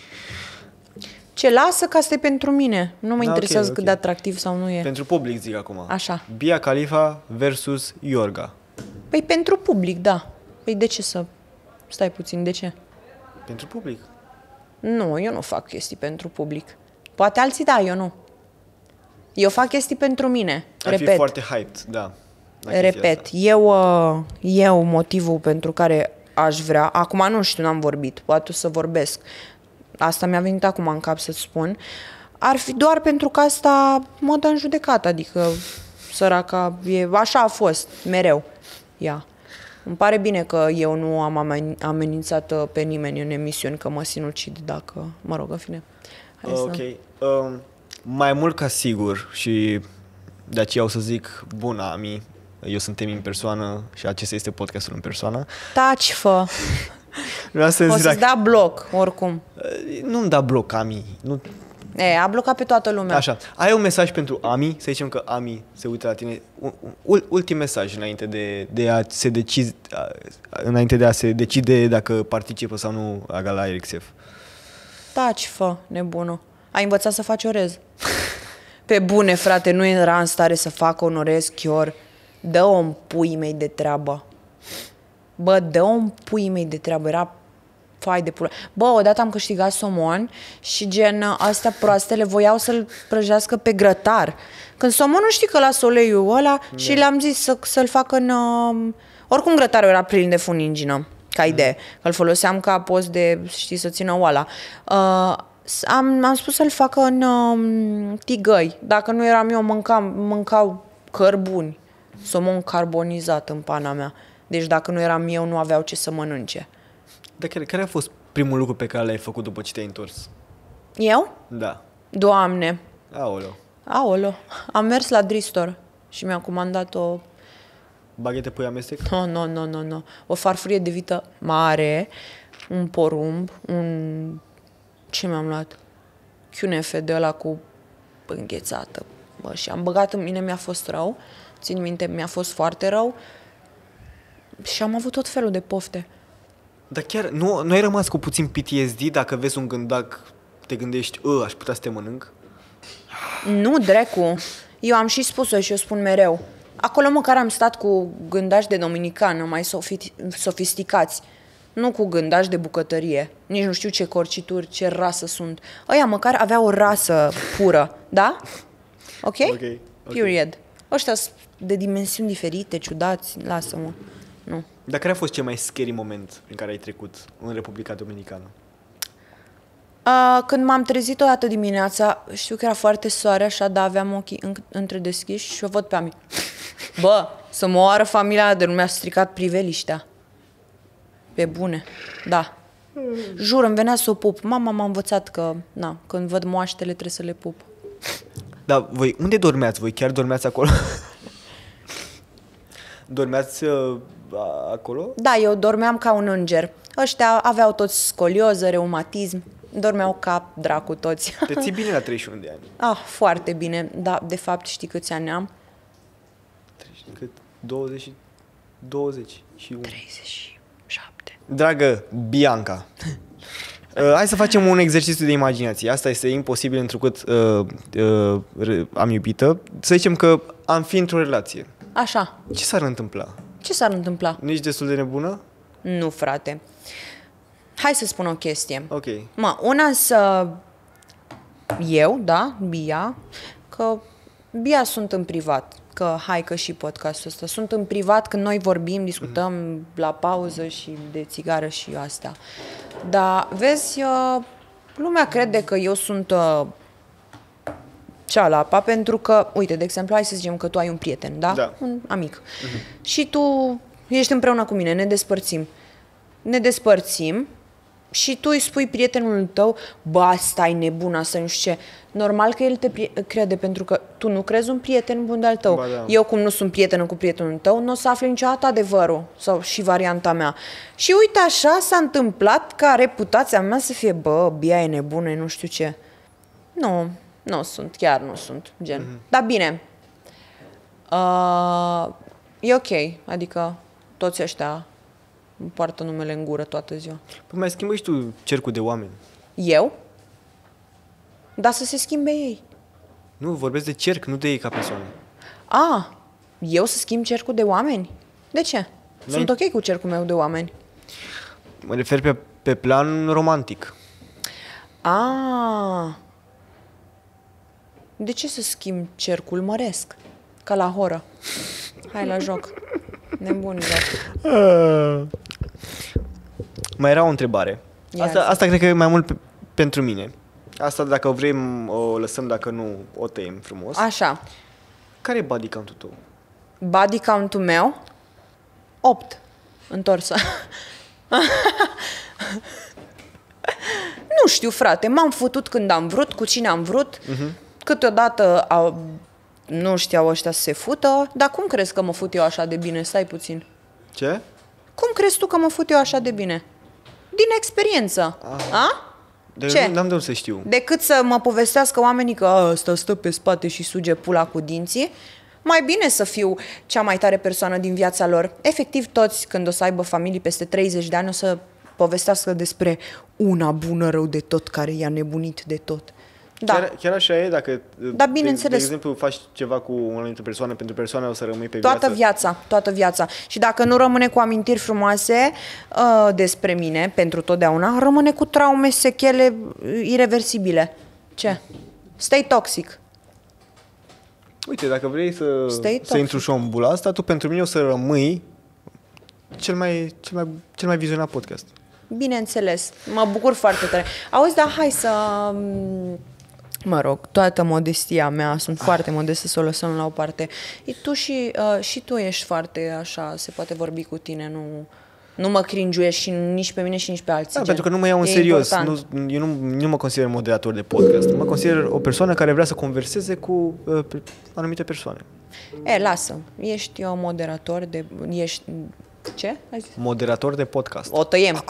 Speaker 2: Ce lasă că asta e pentru mine. Nu mă
Speaker 1: Da,
Speaker 2: interesează
Speaker 1: okay,
Speaker 2: cât
Speaker 1: okay.
Speaker 2: de atractiv sau nu e.
Speaker 1: Pentru public zic acum.
Speaker 2: Așa.
Speaker 1: Bia Khalifa versus Iorga.
Speaker 2: Păi pentru public, da. Păi de ce să... Stai puțin, de ce?
Speaker 1: Pentru public.
Speaker 2: Nu, eu nu fac chestii pentru public. Poate alții da, eu nu. Eu fac chestii pentru mine.
Speaker 1: Ar
Speaker 2: Repet.
Speaker 1: fi foarte hyped, da.
Speaker 2: Repet, eu, uh, eu motivul pentru care aș vrea, acum nu știu, n-am vorbit, poate o să vorbesc, asta mi-a venit acum în cap să-ți spun, ar fi doar pentru că asta mă dă în judecată, adică săraca, e, așa a fost, mereu, ea. Îmi pare bine că eu nu am amen- amenințat pe nimeni în emisiuni că mă sinucid dacă, mă rog, în fine. Hai
Speaker 1: Ok.
Speaker 2: să...
Speaker 1: Um, mai mult ca sigur și de aceea o să zic, bună, Ami, eu sunt Emi în persoană și acesta este podcastul în persoană.
Speaker 2: Taci, fă!
Speaker 1: Vreau să
Speaker 2: O
Speaker 1: zic
Speaker 2: să-ți
Speaker 1: dacă...
Speaker 2: dea bloc, oricum.
Speaker 1: Nu-mi da bloc, Ami. Nu...
Speaker 2: E, a blocat pe toată lumea.
Speaker 1: Așa. Ai un mesaj pentru Ami? Să zicem că Ami se uită la tine. Un, ultim mesaj înainte de, de a se decide, înainte de a se decide dacă participă sau nu la Gala Erixef.
Speaker 2: Taci, fă, nebună. Ai învățat să faci orez. Pe bune, frate, nu era în stare să facă un orez chior. Dă-o în puii mei de treabă. Bă, dă-o în puii mei de treabă. Era fai de pulă. Bă, odată am câștigat somon și gen astea proastele voiau să-l prăjească pe grătar. Când somonul știi că lasă uleiul ăla yeah. și le-am zis să, să-l facă în... Uh, oricum grătarul era plin de funingină, ca idee. Mm. Că îl foloseam ca post de, știi, să țină oala. Uh, am, am spus să-l facă în uh, tigăi. Dacă nu eram eu, mâncam, mâncau cărbuni. Somon carbonizat în pana mea. Deci dacă nu eram eu, nu aveau ce să mănânce.
Speaker 1: Dar care, care a fost primul lucru pe care l-ai făcut după ce te-ai întors?
Speaker 2: Eu?
Speaker 1: Da.
Speaker 2: Doamne!
Speaker 1: Aoleu.
Speaker 2: Aoleu. Am mers la Dristor și mi-am comandat o...
Speaker 1: Baghete pui amestec?
Speaker 2: Nu, nu, nu, nu, nu. O farfurie de vită mare, un porumb, un... Ce mi-am luat? Chiunefe de ăla cu înghețată. Bă, și am băgat în mine, mi-a fost rău. Țin minte, mi-a fost foarte rău. Și am avut tot felul de pofte.
Speaker 1: Dar chiar nu, nu ai rămas cu puțin P T S D dacă vezi un gândac, te gândești, ă, aș putea să te mănânc?
Speaker 2: Nu, drecu. Eu am și spus-o și eu spun mereu. Acolo măcar am stat cu gândași de dominicană, mai sofi- sofisticați. Nu cu gândași de bucătărie. Nici nu știu ce corcituri, ce rasă sunt. Ăia măcar aveau o rasă pură, da? Ok?
Speaker 1: Ok. okay.
Speaker 2: Period. Ăștia sunt de dimensiuni diferite, ciudați, lasă-mă. Nu.
Speaker 1: Dar care a fost cel mai scary moment în care ai trecut în Republica Dominicană?
Speaker 2: Uh, când m-am trezit o dată dimineața, știu că era foarte soare, așa, dar aveam ochii în- întredeschiși și o văd pe Ami. Bă, să mă oară familia de nu mi-a stricat priveliștea. Pe bune, da. Jur, îmi venea să o pup. Mama m-a învățat că, na, când văd moaștele trebuie să le pup.
Speaker 1: Dar voi, unde dormeați? Voi chiar dormeați acolo? Dormeați uh, acolo?
Speaker 2: Da, eu dormeam ca un înger. Ăștia aveau toți scolioză, reumatism. Dormeau ca dracu toți.
Speaker 1: Te ții bine la treizeci și unu de ani.
Speaker 2: Ah, foarte bine. Da, de fapt, știi câți ani am?
Speaker 1: Cât? douăzeci, douăzeci și unu.
Speaker 2: treizeci și șapte.
Speaker 1: Dragă Bianca, uh, hai să facem un exercițiu de imaginație. Asta este imposibil întrucât uh, uh, am iubită. Să zicem că am fi într-o relație.
Speaker 2: Așa.
Speaker 1: Ce s-ar întâmpla?
Speaker 2: Ce s-ar întâmpla?
Speaker 1: Nu ești destul de nebună?
Speaker 2: Nu, frate. Hai să spun o chestie.
Speaker 1: Ok.
Speaker 2: Mă, una să... Eu, da, Bia, că Bia sunt în privat. Că hai că și podcastul ăsta. Sunt în privat când noi vorbim, discutăm mm-hmm. la pauză și de țigară și astea. Dar, vezi, lumea crede că eu sunt uh, cealapa pentru că, uite, de exemplu, hai să zicem că tu ai un prieten, da?
Speaker 1: Da.
Speaker 2: Un amic. Mm-hmm. Și tu ești împreună cu mine, ne despărțim. Ne despărțim și tu îi spui prietenul tău, bă, stai nebun, asta nu știu ce. Normal că el te crede, pentru că tu nu crezi un prieten bun de-al tău.
Speaker 1: Ba, da.
Speaker 2: Eu, cum nu sunt prietenă cu prietenul tău, nu o să afli niciodată adevărul sau și varianta mea. Și uite așa s-a întâmplat ca reputația mea să fie, bă, Bia e nebună, nu știu ce. Nu, nu sunt, chiar nu sunt, gen. Mm-hmm. Dar bine, uh, e ok, adică toți ăștia îmi poartă numele în gură toată ziua.
Speaker 1: Păi mai schimbă și tu cercul de oameni.
Speaker 2: Eu? Dar să se schimbe ei.
Speaker 1: Nu, vorbesc de cerc, nu de ei ca persoană.
Speaker 2: A, eu să schimb cercul de oameni? De ce? Sunt ok cu cercul meu de oameni.
Speaker 1: Mă refer pe, pe plan romantic.
Speaker 2: A, de ce să schimb cercul? Măresc. Ca la horă. Hai la joc. Nebunilor.
Speaker 1: Mai era o întrebare. Asta, asta cred că e mai mult pe, pentru mine. Asta dacă vrem o lăsăm, dacă nu o tăiem frumos.
Speaker 2: Așa.
Speaker 1: Care e body count-ul tău?
Speaker 2: Body count-ul meu? opt. Întorsă. Nu știu, frate. M-am futut când am vrut, cu cine am vrut. Uh-huh. Câteodată a, nu știau ăștia să se fută. Dar cum crezi că mă fut eu așa de bine? Stai puțin.
Speaker 1: Ce?
Speaker 2: Cum crezi tu că mă fut eu așa de bine? Din experiență. Ah. A?
Speaker 1: De
Speaker 2: Ce?
Speaker 1: N-am de unde să știu.
Speaker 2: Decât să mă povestească oamenii că a, ăsta stă pe spate și suge pula cu dinții, mai bine să fiu cea mai tare persoană din viața lor. Efectiv, toți, când o să aibă familii peste treizeci de ani, o să povestească despre una bună rău de tot, care i-a nebunit de tot. Da.
Speaker 1: Chiar, chiar așa e, dacă,
Speaker 2: da, bineînțeles.
Speaker 1: De, de exemplu, faci ceva cu o anumită persoană, pentru persoana o să rămâi pe
Speaker 2: toată
Speaker 1: viață.
Speaker 2: viața, toată viața. Și dacă nu rămâne cu amintiri frumoase uh, despre mine, pentru totdeauna, rămâne cu traume, sechele ireversibile. Ce? Stay toxic.
Speaker 1: Uite, dacă vrei să,
Speaker 2: Stay
Speaker 1: să intru și eu în bula asta, tu pentru mine o să rămâi cel mai, cel mai, cel mai vizionat podcast.
Speaker 2: Bineînțeles. Mă bucur foarte tare. Auzi, dar hai să... Mă rog, toată modestia mea, sunt foarte modestă, să o lăsăm la o parte. E, tu și, uh, și tu ești foarte așa, se poate vorbi cu tine, nu, nu mă cringiuiești și nici pe mine și nici pe alții.
Speaker 1: Da,
Speaker 2: gen.
Speaker 1: pentru că nu mă iau în
Speaker 2: E
Speaker 1: serios.
Speaker 2: important.
Speaker 1: Nu, eu nu, nu mă consider moderator de podcast. Mă consider o persoană care vrea să converseze cu uh, pe, anumite persoane.
Speaker 2: E, lasă, ești o moderator de... Ești... Ce? Ai zis?
Speaker 1: Moderator de podcast.
Speaker 2: O tăiem.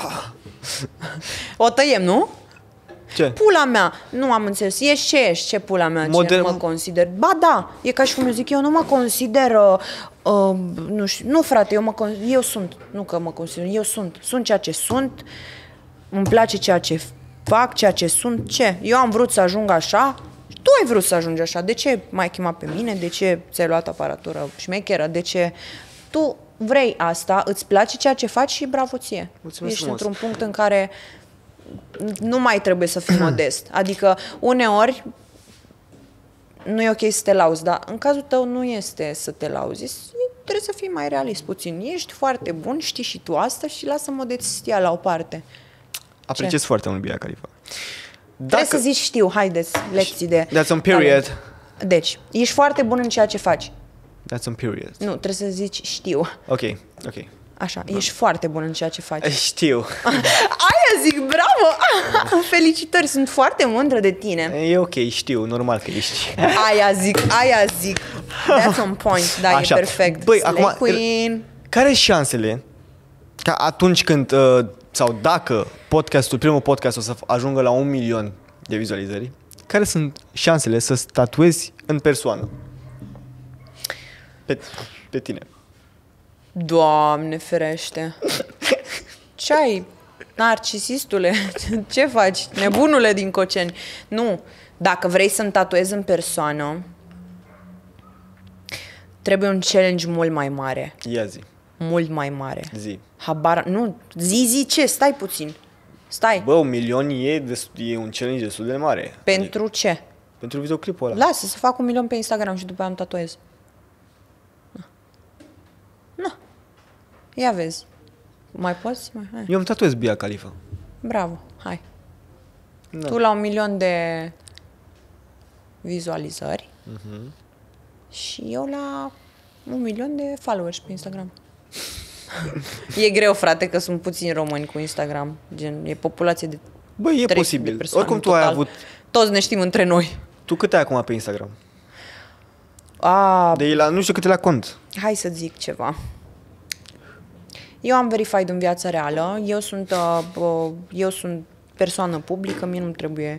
Speaker 2: O tăiem, nu?
Speaker 1: Ce?
Speaker 2: Pula mea, nu am înțeles. Ești ce ești? Ce pula mea?
Speaker 1: Moder-
Speaker 2: Ce mă consider? Ba da, e ca și cum eu zic, eu nu mă consider, uh, uh, nu știu, nu frate, eu, mă con- eu sunt, nu că mă consider, eu sunt, sunt ceea ce sunt, îmi place ceea ce fac, ceea ce sunt, ce? Eu am vrut să ajung așa, tu ai vrut să ajungi așa, de ce m-ai chemat pe mine, de ce ți-ai luat aparatură șmecheră, de ce tu vrei asta, îți place ceea ce faci și bravo ție.
Speaker 1: Mulțumesc
Speaker 2: Ești
Speaker 1: frumos.
Speaker 2: într-un punct în care nu mai trebuie să fii modest. Adică, uneori, nu e ok să te lauzi, dar în cazul tău nu este să te lauzi. Trebuie să fii mai realist puțin. Ești foarte bun, știi și tu asta și lasă modestia la o parte.
Speaker 1: Apreciez Ce? foarte mult Bia Khalifa.
Speaker 2: Dacă... Trebuie să zici știu, haideți, lecții de...
Speaker 1: That's on period.
Speaker 2: talent. Deci, ești foarte bun în ceea ce faci.
Speaker 1: That's on period.
Speaker 2: Nu, trebuie să zici știu.
Speaker 1: Ok, ok.
Speaker 2: Așa, da. Ești foarte bun în ceea ce faci.
Speaker 1: Știu.
Speaker 2: Aia zic, bravo! Felicitări, sunt foarte mândră de tine.
Speaker 1: E ok, știu, normal că ești.
Speaker 2: Aia zic, aia zic. That's on point, da,
Speaker 1: Așa.
Speaker 2: e perfect.
Speaker 1: Băi,
Speaker 2: Slay
Speaker 1: acum,
Speaker 2: Queen.
Speaker 1: Care sunt șansele ca atunci când, uh, sau dacă podcastul, primul podcast o să ajungă la un milion de vizualizări, care sunt șansele să statuezi în persoană? Pe, pe tine.
Speaker 2: Doamne ferește. Ce ai, narcisistule? Ce faci? Nebunule din Coceni. Nu, dacă vrei să-mi tatuezi în persoană, trebuie un challenge mult mai mare.
Speaker 1: Ia zi.
Speaker 2: Mult mai mare.
Speaker 1: Zi.
Speaker 2: Habar, nu, zi, zi ce? Stai puțin. Stai.
Speaker 1: Bă, un milion e, destul, e un challenge destul de mare.
Speaker 2: Pentru
Speaker 1: Adică,
Speaker 2: ce?
Speaker 1: pentru videoclipul ăla.
Speaker 2: Lasă să fac un milion pe Instagram și după aia îmi tatuez. Nu. Ia vezi. Mai poți? Mai, hai.
Speaker 1: Eu îmi tatuez Bia Khalifa.
Speaker 2: Bravo, hai.
Speaker 1: Da.
Speaker 2: Tu la un milion de vizualizări uh-huh. și eu la un milion de followers pe Instagram. E greu, frate, că sunt puțini români cu Instagram. Gen, e populație de
Speaker 1: Băi, e posibil. Oricum tu ai avut...
Speaker 2: Toți ne știm între noi.
Speaker 1: Tu cât ai acum pe Instagram?
Speaker 2: A,
Speaker 1: De la, nu știu câte la cont.
Speaker 2: hai să zic ceva. Eu am verified în viața reală. Eu sunt, uh, uh, eu sunt persoană publică, mie nu trebuie...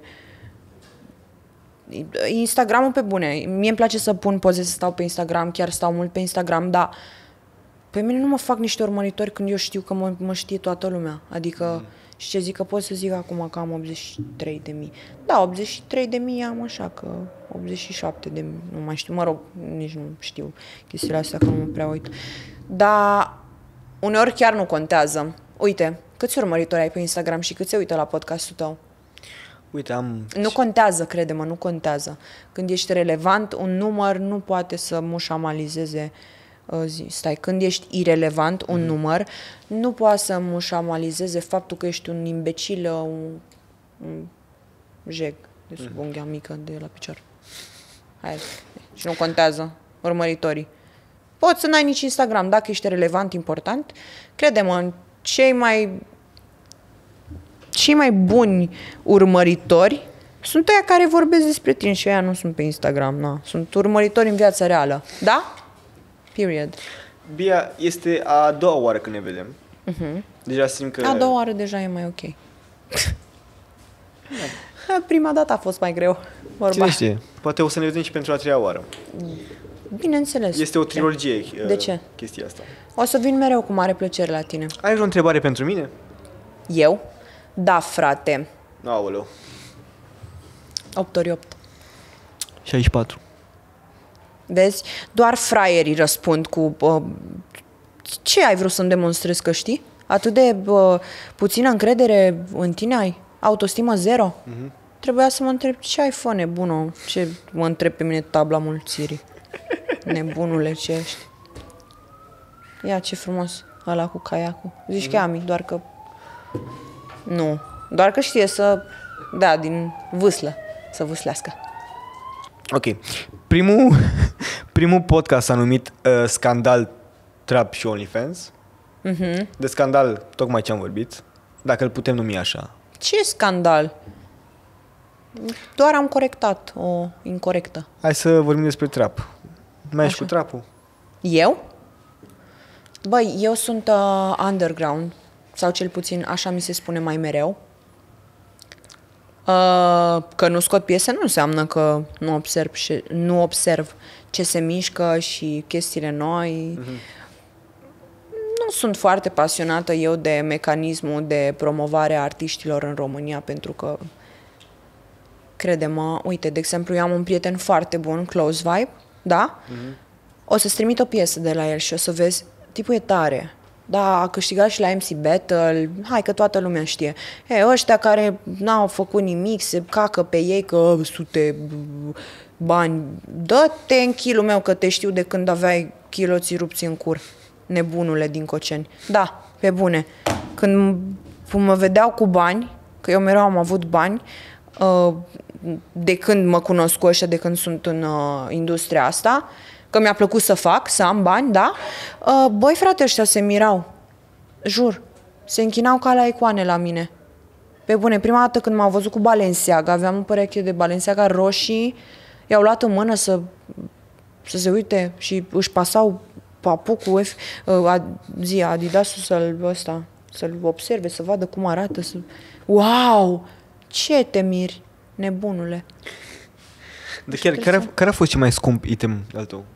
Speaker 2: Instagramul pe bune. Mie îmi place să pun poze, să stau pe Instagram, chiar stau mult pe Instagram, dar pe mine nu mă fac niște urmăritori când eu știu că mă, mă știe toată lumea. Adică, mm. și ce zic, că pot să zic acum că am optzeci și trei de mii. Da, optzeci și trei de mii am așa, că optzeci și șapte de mii, nu mai știu, mă rog, nici nu știu chestiile astea, că nu mă prea uit. Dar uneori chiar nu contează. Uite, câți urmăritori ai pe Instagram și câți se uită la podcastul tău?
Speaker 1: Uite, am...
Speaker 2: Nu contează, crede-mă, nu contează. Când ești relevant, un număr nu poate să mușamalizeze... Uh, zi, stai, când ești irelevant, un mm. număr, nu poate să mușamalizeze faptul că ești un imbecil, un, un jeg de sub unghia mică de la picior. Hai, și nu contează urmăritorii. Poți să n-ai nici Instagram, dacă ești relevant, important. Crede-mă, cei mai cei mai buni urmăritori sunt ăia care vorbesc despre tine și ăia nu sunt pe Instagram, na. Sunt urmăritori în viața reală. Da? Period.
Speaker 1: Bia, este a doua oară când ne vedem. Uh-huh. Deja simt că...
Speaker 2: A doua oară deja e mai ok. Da. Prima dată a fost mai greu. Vorba.
Speaker 1: Cine știe? Poate o să ne vedem și pentru a treia oară.
Speaker 2: Bineînțeles.
Speaker 1: Este o trilogie.
Speaker 2: De ce?
Speaker 1: Chestia asta.
Speaker 2: O să vin mereu cu mare plăcere la tine.
Speaker 1: Ai vreo întrebare pentru mine?
Speaker 2: Eu? Da, frate.
Speaker 1: Aoleu.
Speaker 2: opt ori opt.
Speaker 1: șaizeci și patru.
Speaker 2: Vezi? Doar fraierii răspund cu... Uh, ce ai vrut să-mi demonstrezi că știi? Atât de uh, puțină încredere în tine ai? Autostimă zero? Uh-huh. Trebuia să mă întreb ce ai, fă, nebună? Ce mă întreb pe mine tabla mulțirii? Nebunule, ce ești? Ia, ce frumos, ăla cu caiacul. Zici uh-huh. că Ami, doar că... Nu, doar că știe să... Da, din vâslă, să vâslească.
Speaker 1: Ok. Primul, primul podcast s-a numit uh, Scandal, Trap și OnlyFans. Uh-huh. De scandal, tocmai ce am vorbit. Dacă îl putem numi așa.
Speaker 2: Ce scandal? Doar am corectat o incorectă.
Speaker 1: Hai să vorbim despre trap. Mai ești cu trapul?
Speaker 2: Eu? Băi, eu sunt uh, underground. Sau cel puțin așa mi se spune mai mereu. Uh, că nu scot piese nu înseamnă că nu observ, și, nu observ ce se mișcă și chestiile noi. Uh-huh. Nu sunt foarte pasionată eu de mecanismul de promovare a artiștilor în România, pentru că, crede-mă, uite, de exemplu, eu am un prieten foarte bun, Close Vibe, da? Uh-huh. O să-ți trimit o piesă de la el și o să vezi, tipul e tare. Da, a câștigat și la M C Battle, hai că toată lumea știe. E, ăștia care n-au făcut nimic, se cacă pe ei că sute bani. Dă-te în chilul meu că te știu de când aveai chiloții rupți în cur, nebunule din Coceni. Da, pe bune. Când mă vedeau cu bani, că eu mereu am avut bani, de când mă cunosc cu ăștia, de când sunt în industria asta, că mi-a plăcut să fac, să am bani, da? Băi, frate, ăștia se mirau. Jur. Se închinau ca la icoane la mine. Pe bune, prima dată când m-au văzut cu Balenciaga, aveam un pereche de Balenciaga roșii, i-au luat în mână să, să se uite și își pasau papucul, zi, Adidasul să-l, ăsta, să-l observe, să vadă cum arată. Să... Wow! Ce te miri, nebunule?
Speaker 1: De chiar, care, a, care a fost cel mai scump item al tău?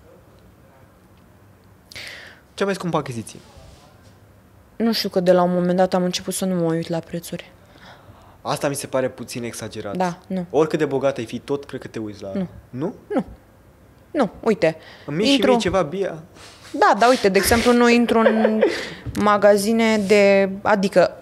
Speaker 1: Cea mai scumpă achiziție?
Speaker 2: Nu știu, că de la un moment dat am început să nu mă uit la prețuri.
Speaker 1: Asta mi se pare puțin exagerat.
Speaker 2: Da, nu.
Speaker 1: Oricât de bogat ai fi, tot cred că te uiți la...
Speaker 2: Nu.
Speaker 1: Nu?
Speaker 2: Nu. Nu, uite.
Speaker 1: Îmi intru... și mie ceva, Bia.
Speaker 2: Da, dar uite, de exemplu, nu intru în magazine de... Adică,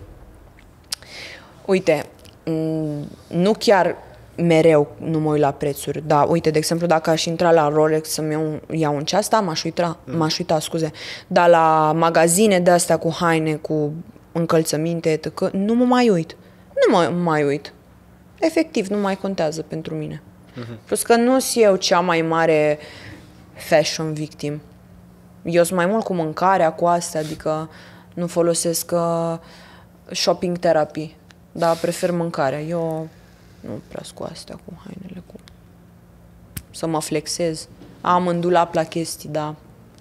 Speaker 2: uite, nu chiar mereu nu mă uit la prețuri. Da, uite, de exemplu, dacă aș intra la Rolex să-mi iau, iau un ceas, da, m-aș uita, mm. m-aș uita, scuze. Dar la magazine de-astea cu haine, cu încălțăminte, et cetera, nu mă mai uit. Nu mă mai uit. Efectiv, nu mai contează pentru mine. Mm-hmm. Plus că nu sunt eu cea mai mare fashion victim. Eu sunt mai mult cu mâncarea, cu astea, adică nu folosesc uh, shopping therapy, dar prefer mâncarea. Eu nu prea sunt cu astea, cu hainele, cu... să mă flexez. Am în dulap la chestii, da.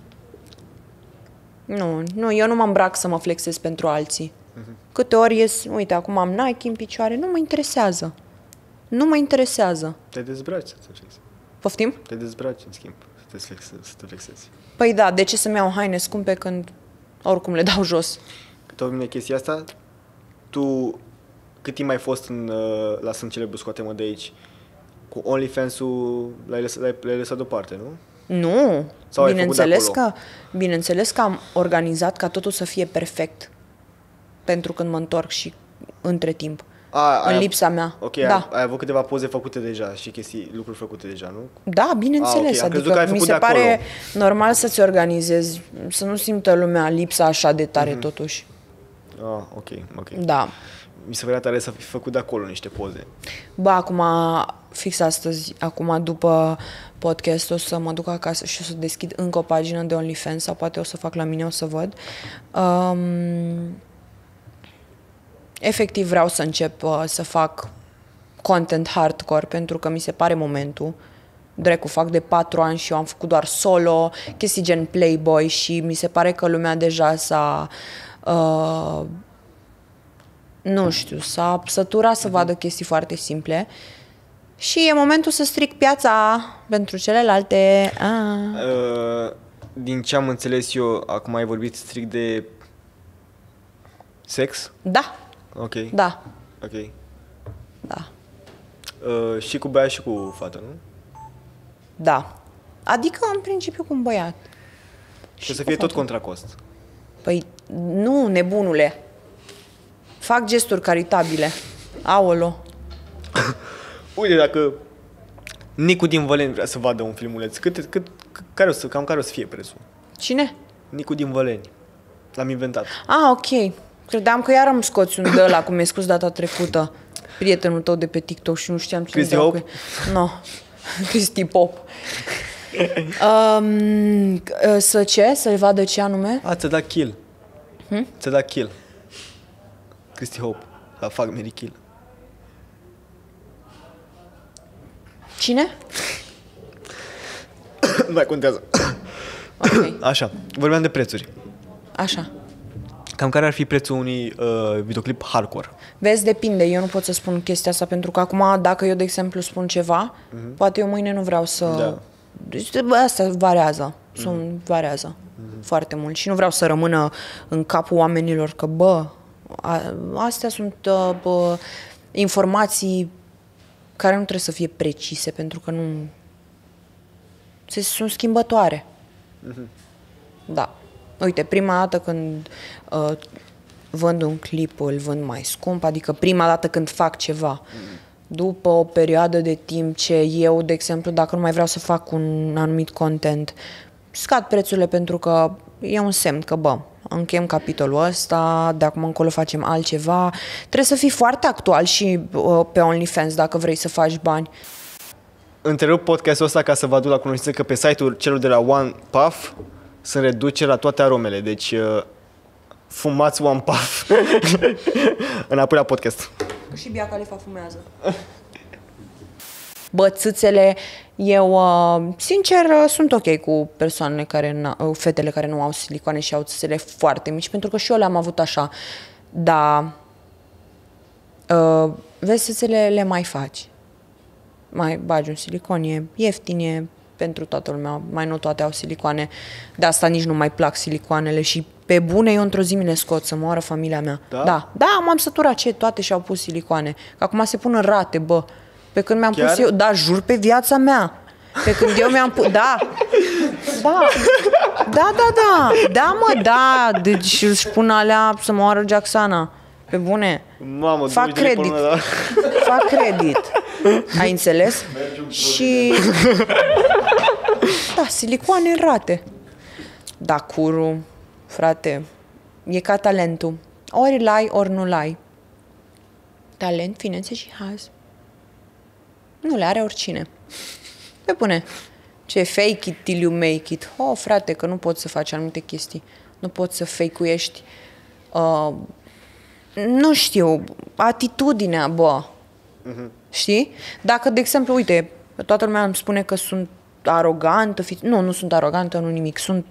Speaker 2: Nu, nu, eu nu mă îmbrac să mă flexez pentru alții. Uh-huh. Câte ori ies, uite, acum am Nike în picioare, nu mă interesează. Nu mă interesează.
Speaker 1: Te dezbraci să te flexezi.
Speaker 2: Poftim?
Speaker 1: Te dezbraci, în schimb, să te flexezi. Să te flexezi.
Speaker 2: Păi da, de ce să-mi iau haine scumpe când oricum le dau jos?
Speaker 1: Tot vine chestia asta, tu cât timp ai fost în, uh, la Sunt Celebru, scoate-mă de aici, cu OnlyFans-ul l-ai lăsat, l-ai, l-ai lăsat deoparte, nu?
Speaker 2: Nu,
Speaker 1: Sau
Speaker 2: bineînțeles că, bineînțeles că am organizat ca totul să fie perfect pentru când mă întorc și între timp,
Speaker 1: A,
Speaker 2: în
Speaker 1: ai,
Speaker 2: lipsa mea.
Speaker 1: Ok,
Speaker 2: da.
Speaker 1: ai, ai avut câteva poze făcute deja și chestii, lucruri făcute deja, nu?
Speaker 2: Da, bineînțeles,
Speaker 1: A, okay.
Speaker 2: adică mi se pare normal să-ți organizezi, să nu simtă lumea lipsa așa de tare mm-hmm. totuși.
Speaker 1: Ah, ok, ok.
Speaker 2: Da.
Speaker 1: Mi se părea tare să fi făcut de acolo niște poze.
Speaker 2: Ba, acum, fix astăzi, acum după podcast o să mă duc acasă și o să deschid încă o pagină de OnlyFans sau poate o să fac la mine, o să văd. Um, efectiv vreau să încep uh, să fac content hardcore pentru că mi se pare momentul. Drecu, fac de patru ani și eu am făcut doar solo, chestii gen Playboy și mi se pare că lumea deja s-a... Uh, nu știu, s-a săturat să vadă chestii foarte simple și e momentul să stric piața pentru celelalte. Ah.
Speaker 1: Uh, din ce am înțeles eu, acum ai vorbit strict de sex?
Speaker 2: Da.
Speaker 1: Ok.
Speaker 2: Da.
Speaker 1: Ok.
Speaker 2: Da.
Speaker 1: Uh, și cu băiat și cu fată, nu?
Speaker 2: Da. Adică în principiu cu un băiat.
Speaker 1: Și să fie tot contra cost.
Speaker 2: Păi nu, nebunule. Fac gesturi caritabile. Aolo.
Speaker 1: Uite, dacă Nicu din Văleni vrea să vadă un filmuleț, cât, cât, care o să, cam care o să fie prețul?
Speaker 2: Cine?
Speaker 1: Nicu din Văleni. L-am inventat.
Speaker 2: Ah, ok. Credeam că iar îmi scoți un de ăla, cum mi-ai scos data trecută. Prietenul tău de pe TikTok și nu știam ce
Speaker 1: Cristi Hope?
Speaker 2: Nu. No. Cristi Pop. um, să ce? Să-l vadă ce anume?
Speaker 1: A, ți-a dat kill.
Speaker 2: Hmm?
Speaker 1: Ți-a dat kill. Cristi Hope. La Fuck, Mary Kill.
Speaker 2: Cine?
Speaker 1: Nu mai contează.
Speaker 2: Okay.
Speaker 1: Așa, vorbeam de prețuri.
Speaker 2: Așa.
Speaker 1: Cam care ar fi prețul unui uh, videoclip hardcore?
Speaker 2: Vezi, depinde. Eu nu pot să spun chestia asta pentru că acum, dacă eu, de exemplu, spun ceva, mm-hmm. poate eu mâine nu vreau să...
Speaker 1: Da.
Speaker 2: Deci, asta variază. Sunt, mm-hmm. variază mm-hmm. foarte mult. Și nu vreau să rămână în capul oamenilor că, bă, a, astea sunt uh, bă, informații care nu trebuie să fie precise pentru că nu... Se, sunt schimbătoare. Mm-hmm. Da. Uite, prima dată când uh, vând un clip, îl vând mai scump, adică prima dată când fac ceva. Mm. După o perioadă de timp ce eu, de exemplu, dacă nu mai vreau să fac un anumit content, scad prețurile pentru că e un semn că, bă, încheiem capitolul ăsta, de acum încolo facem altceva. Trebuie să fii foarte actual și uh, pe OnlyFans dacă vrei să faci bani.
Speaker 1: Întrerup podcastul ăsta ca să vă aduc la cunoștință că pe site-ul celor de la One Puff sunt reduceri la toate aromele, deci uh, fumați One Puff. Înapoi la podcast.
Speaker 2: Și Bia Khalifa fumează. Bă, țâțele, eu, uh, sincer, uh, sunt ok cu persoanele care, uh, fetele care nu au silicoane și au țâțele foarte mici, pentru că și eu le-am avut așa. Dar, uh, vezi, țâțele le mai faci. Mai bagi un silicon, e ieftin, e pentru toată lumea, mai nu toate au silicoane. De asta nici nu mai plac silicoanele și pe bune eu într-o zi mi le scot să moară familia mea. Da? Da, da, m-am săturat ce toate și-au pus silicoane. Că acum se pun în rate, bă. Pe când mi-am
Speaker 1: Chiar?
Speaker 2: pus eu, da, jur pe viața mea. Pe când eu mi-am pus, da. Da. Da, da, da. Da, mă, da. Deci își pun alea să moară Jacksana. Pe bune.
Speaker 1: Mamă,
Speaker 2: fac credit. Până, da. Fac credit. Ai înțeles? Și... Da, silicoane în rate. Da, curul, frate, e ca talentul. Ori l-ai, ori nu l-ai. Talent, finețe și haz. Nu le are oricine. Pe bune. Ce fake it till you make it. Oh, frate, că nu poți să faci anumite chestii. Nu poți să fake-uiești. Uh, nu știu, atitudinea, bă. Uh-huh. Știi? Dacă, de exemplu, uite, toată lumea îmi spune că sunt arogantă, fi... nu, nu sunt arogantă, nu nimic, sunt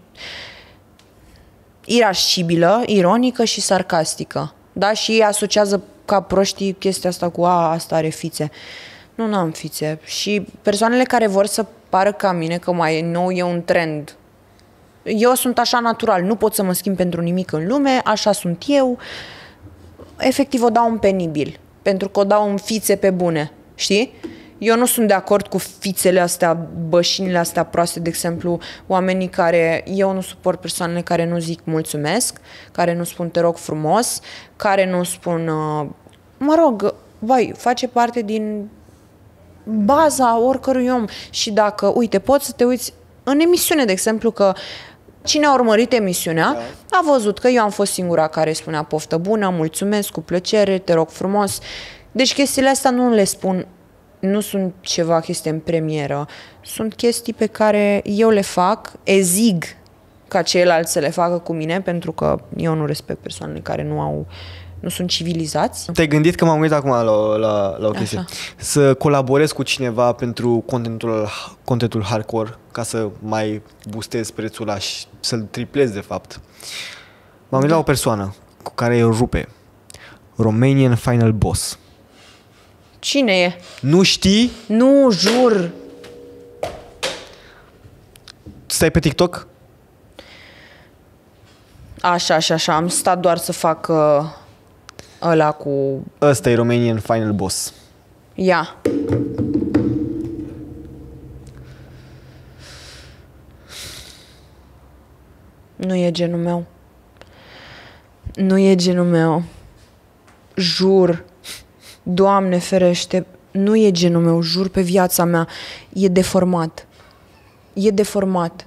Speaker 2: irascibilă, ironică și sarcastică. Da? Și ei asociază ca proștii chestia asta cu a, asta are fițe. Nu, n-am fițe. Și persoanele care vor să pară ca mine, că mai nou e un trend. Eu sunt așa natural, nu pot să mă schimb pentru nimic în lume, așa sunt eu. Efectiv o dau un penibil, pentru că o dau în fițe pe bune, știi? Eu nu sunt de acord cu fițele astea, bășinile astea proaste, de exemplu, oamenii care, eu nu suport persoanele care nu zic mulțumesc, care nu spun te rog frumos, care nu spun, uh, mă rog, băi, face parte din baza oricărui om. Și dacă, uite, poți să te uiți în emisiune, de exemplu, că cine a urmărit emisiunea a văzut că eu am fost singura care spunea poftă bună, mulțumesc, cu plăcere, te rog frumos. Deci chestiile astea nu le spun, nu sunt ceva chestii în premieră, sunt chestii pe care eu le fac, ezig ca ceilalți să le facă cu mine, pentru că eu nu respect persoanele care nu au, nu sunt civilizați.
Speaker 1: Te-ai gândit, că m-am gândit acum la, la, la o chestie, așa, să colaborezi cu cineva pentru contentul, contentul hardcore, ca să mai boostezi prețul ăla și să-l triplezi de fapt. M-am gândit da. la o persoană cu care eu rupe. Romanian Final Boss.
Speaker 2: Cine e?
Speaker 1: Nu știi?
Speaker 2: Nu, jur.
Speaker 1: Stai pe TikTok?
Speaker 2: Așa, așa, așa. Am stat doar să fac uh, ăla cu...
Speaker 1: Ăsta e Romanian Final Boss.
Speaker 2: Ia. Nu e genul meu. Nu e genul meu. Jur. Doamne ferește, nu e genul meu, jur pe viața mea. E deformat. E deformat.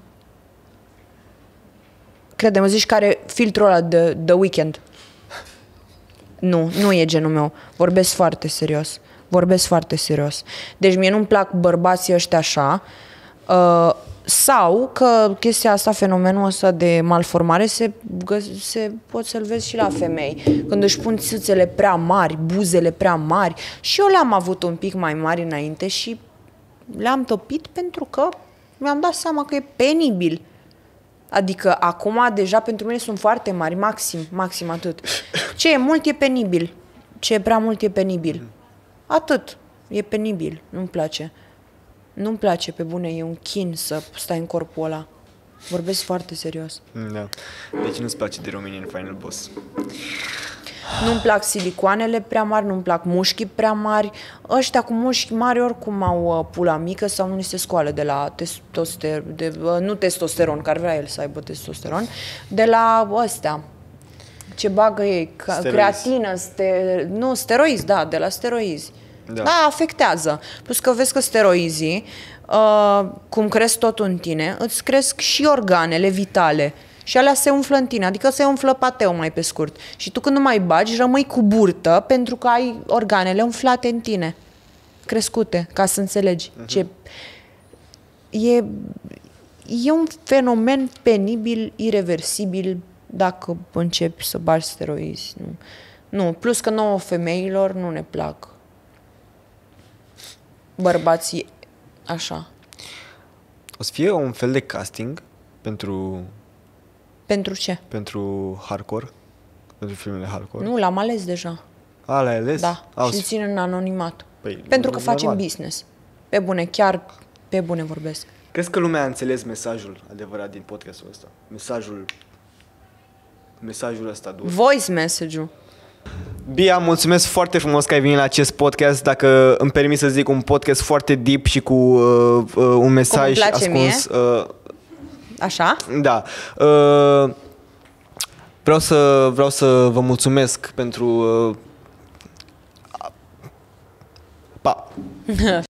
Speaker 2: Crede-mă, zici că are filtrul ăla de The Weeknd. Nu, nu e genul meu. Vorbesc foarte serios. Vorbesc foarte serios. Deci mie nu-mi plac bărbații ăștia așa. Uh, sau că chestia asta, fenomenul ăsta de malformare se, se poți să-l vezi și la femei. Când își pun țâțele prea mari, buzele prea mari. Și eu le-am avut un pic mai mari înainte și le-am topit pentru că mi-am dat seama că e penibil. Adică acum deja pentru mine sunt foarte mari, maxim, maxim atât. Ce e mult e penibil. Ce e prea mult e penibil. Atât. E penibil. Nu-mi place. Nu-mi place, pe bune, e un chin să stai în corpul ăla. Vorbesc foarte serios.
Speaker 1: Da. Deci nu-ți place de Romanian Final Boss?
Speaker 2: Nu-mi plac silicoanele prea mari, nu-mi plac mușchii prea mari. Ăștia cu mușchi mari oricum au uh, pula mică sau nu se scoală de la testosteron, de, uh, nu testosteron, că ar vrea el să aibă testosteron, de la ăstea. Ce bagă ei? Creatină, ste, nu, steroizi, da, de la steroizi. Da. Da, afectează. Plus că vezi că steroizii, uh, cum cresc tot în tine, îți cresc și organele vitale. Și alea se umflă în tine, adică se umflă pateu mai pe scurt. Și tu când nu mai bagi, rămâi cu burtă pentru că ai organele umflate în tine. Crescute, ca să înțelegi. Uh-huh. Ce... E... e un fenomen penibil, ireversibil, dacă începi să bagi steroizi. Nu. Nu. Plus că nouă femeilor nu ne plac bărbații așa.
Speaker 1: O să fie un fel de casting pentru...
Speaker 2: Pentru ce?
Speaker 1: Pentru hardcore? Pentru filmele hardcore?
Speaker 2: Nu, l-am ales deja.
Speaker 1: A, l-ai ales?
Speaker 2: Da,
Speaker 1: A,
Speaker 2: și țin în anonimat.
Speaker 1: Păi,
Speaker 2: pentru că
Speaker 1: normal.
Speaker 2: facem business. Pe bune, chiar pe bune vorbesc.
Speaker 1: Crezi că lumea a înțeles mesajul adevărat din podcastul ăsta? Mesajul... Mesajul ăsta dur.
Speaker 2: Voice message-ul.
Speaker 1: Bia, mulțumesc foarte frumos că ai venit la acest podcast. Dacă îmi permis să zic, un podcast foarte deep și cu uh, uh, un mesaj ascuns. Uh,
Speaker 2: Așa?
Speaker 1: Da. Uh, vreau să vreau să vă mulțumesc pentru uh, pa.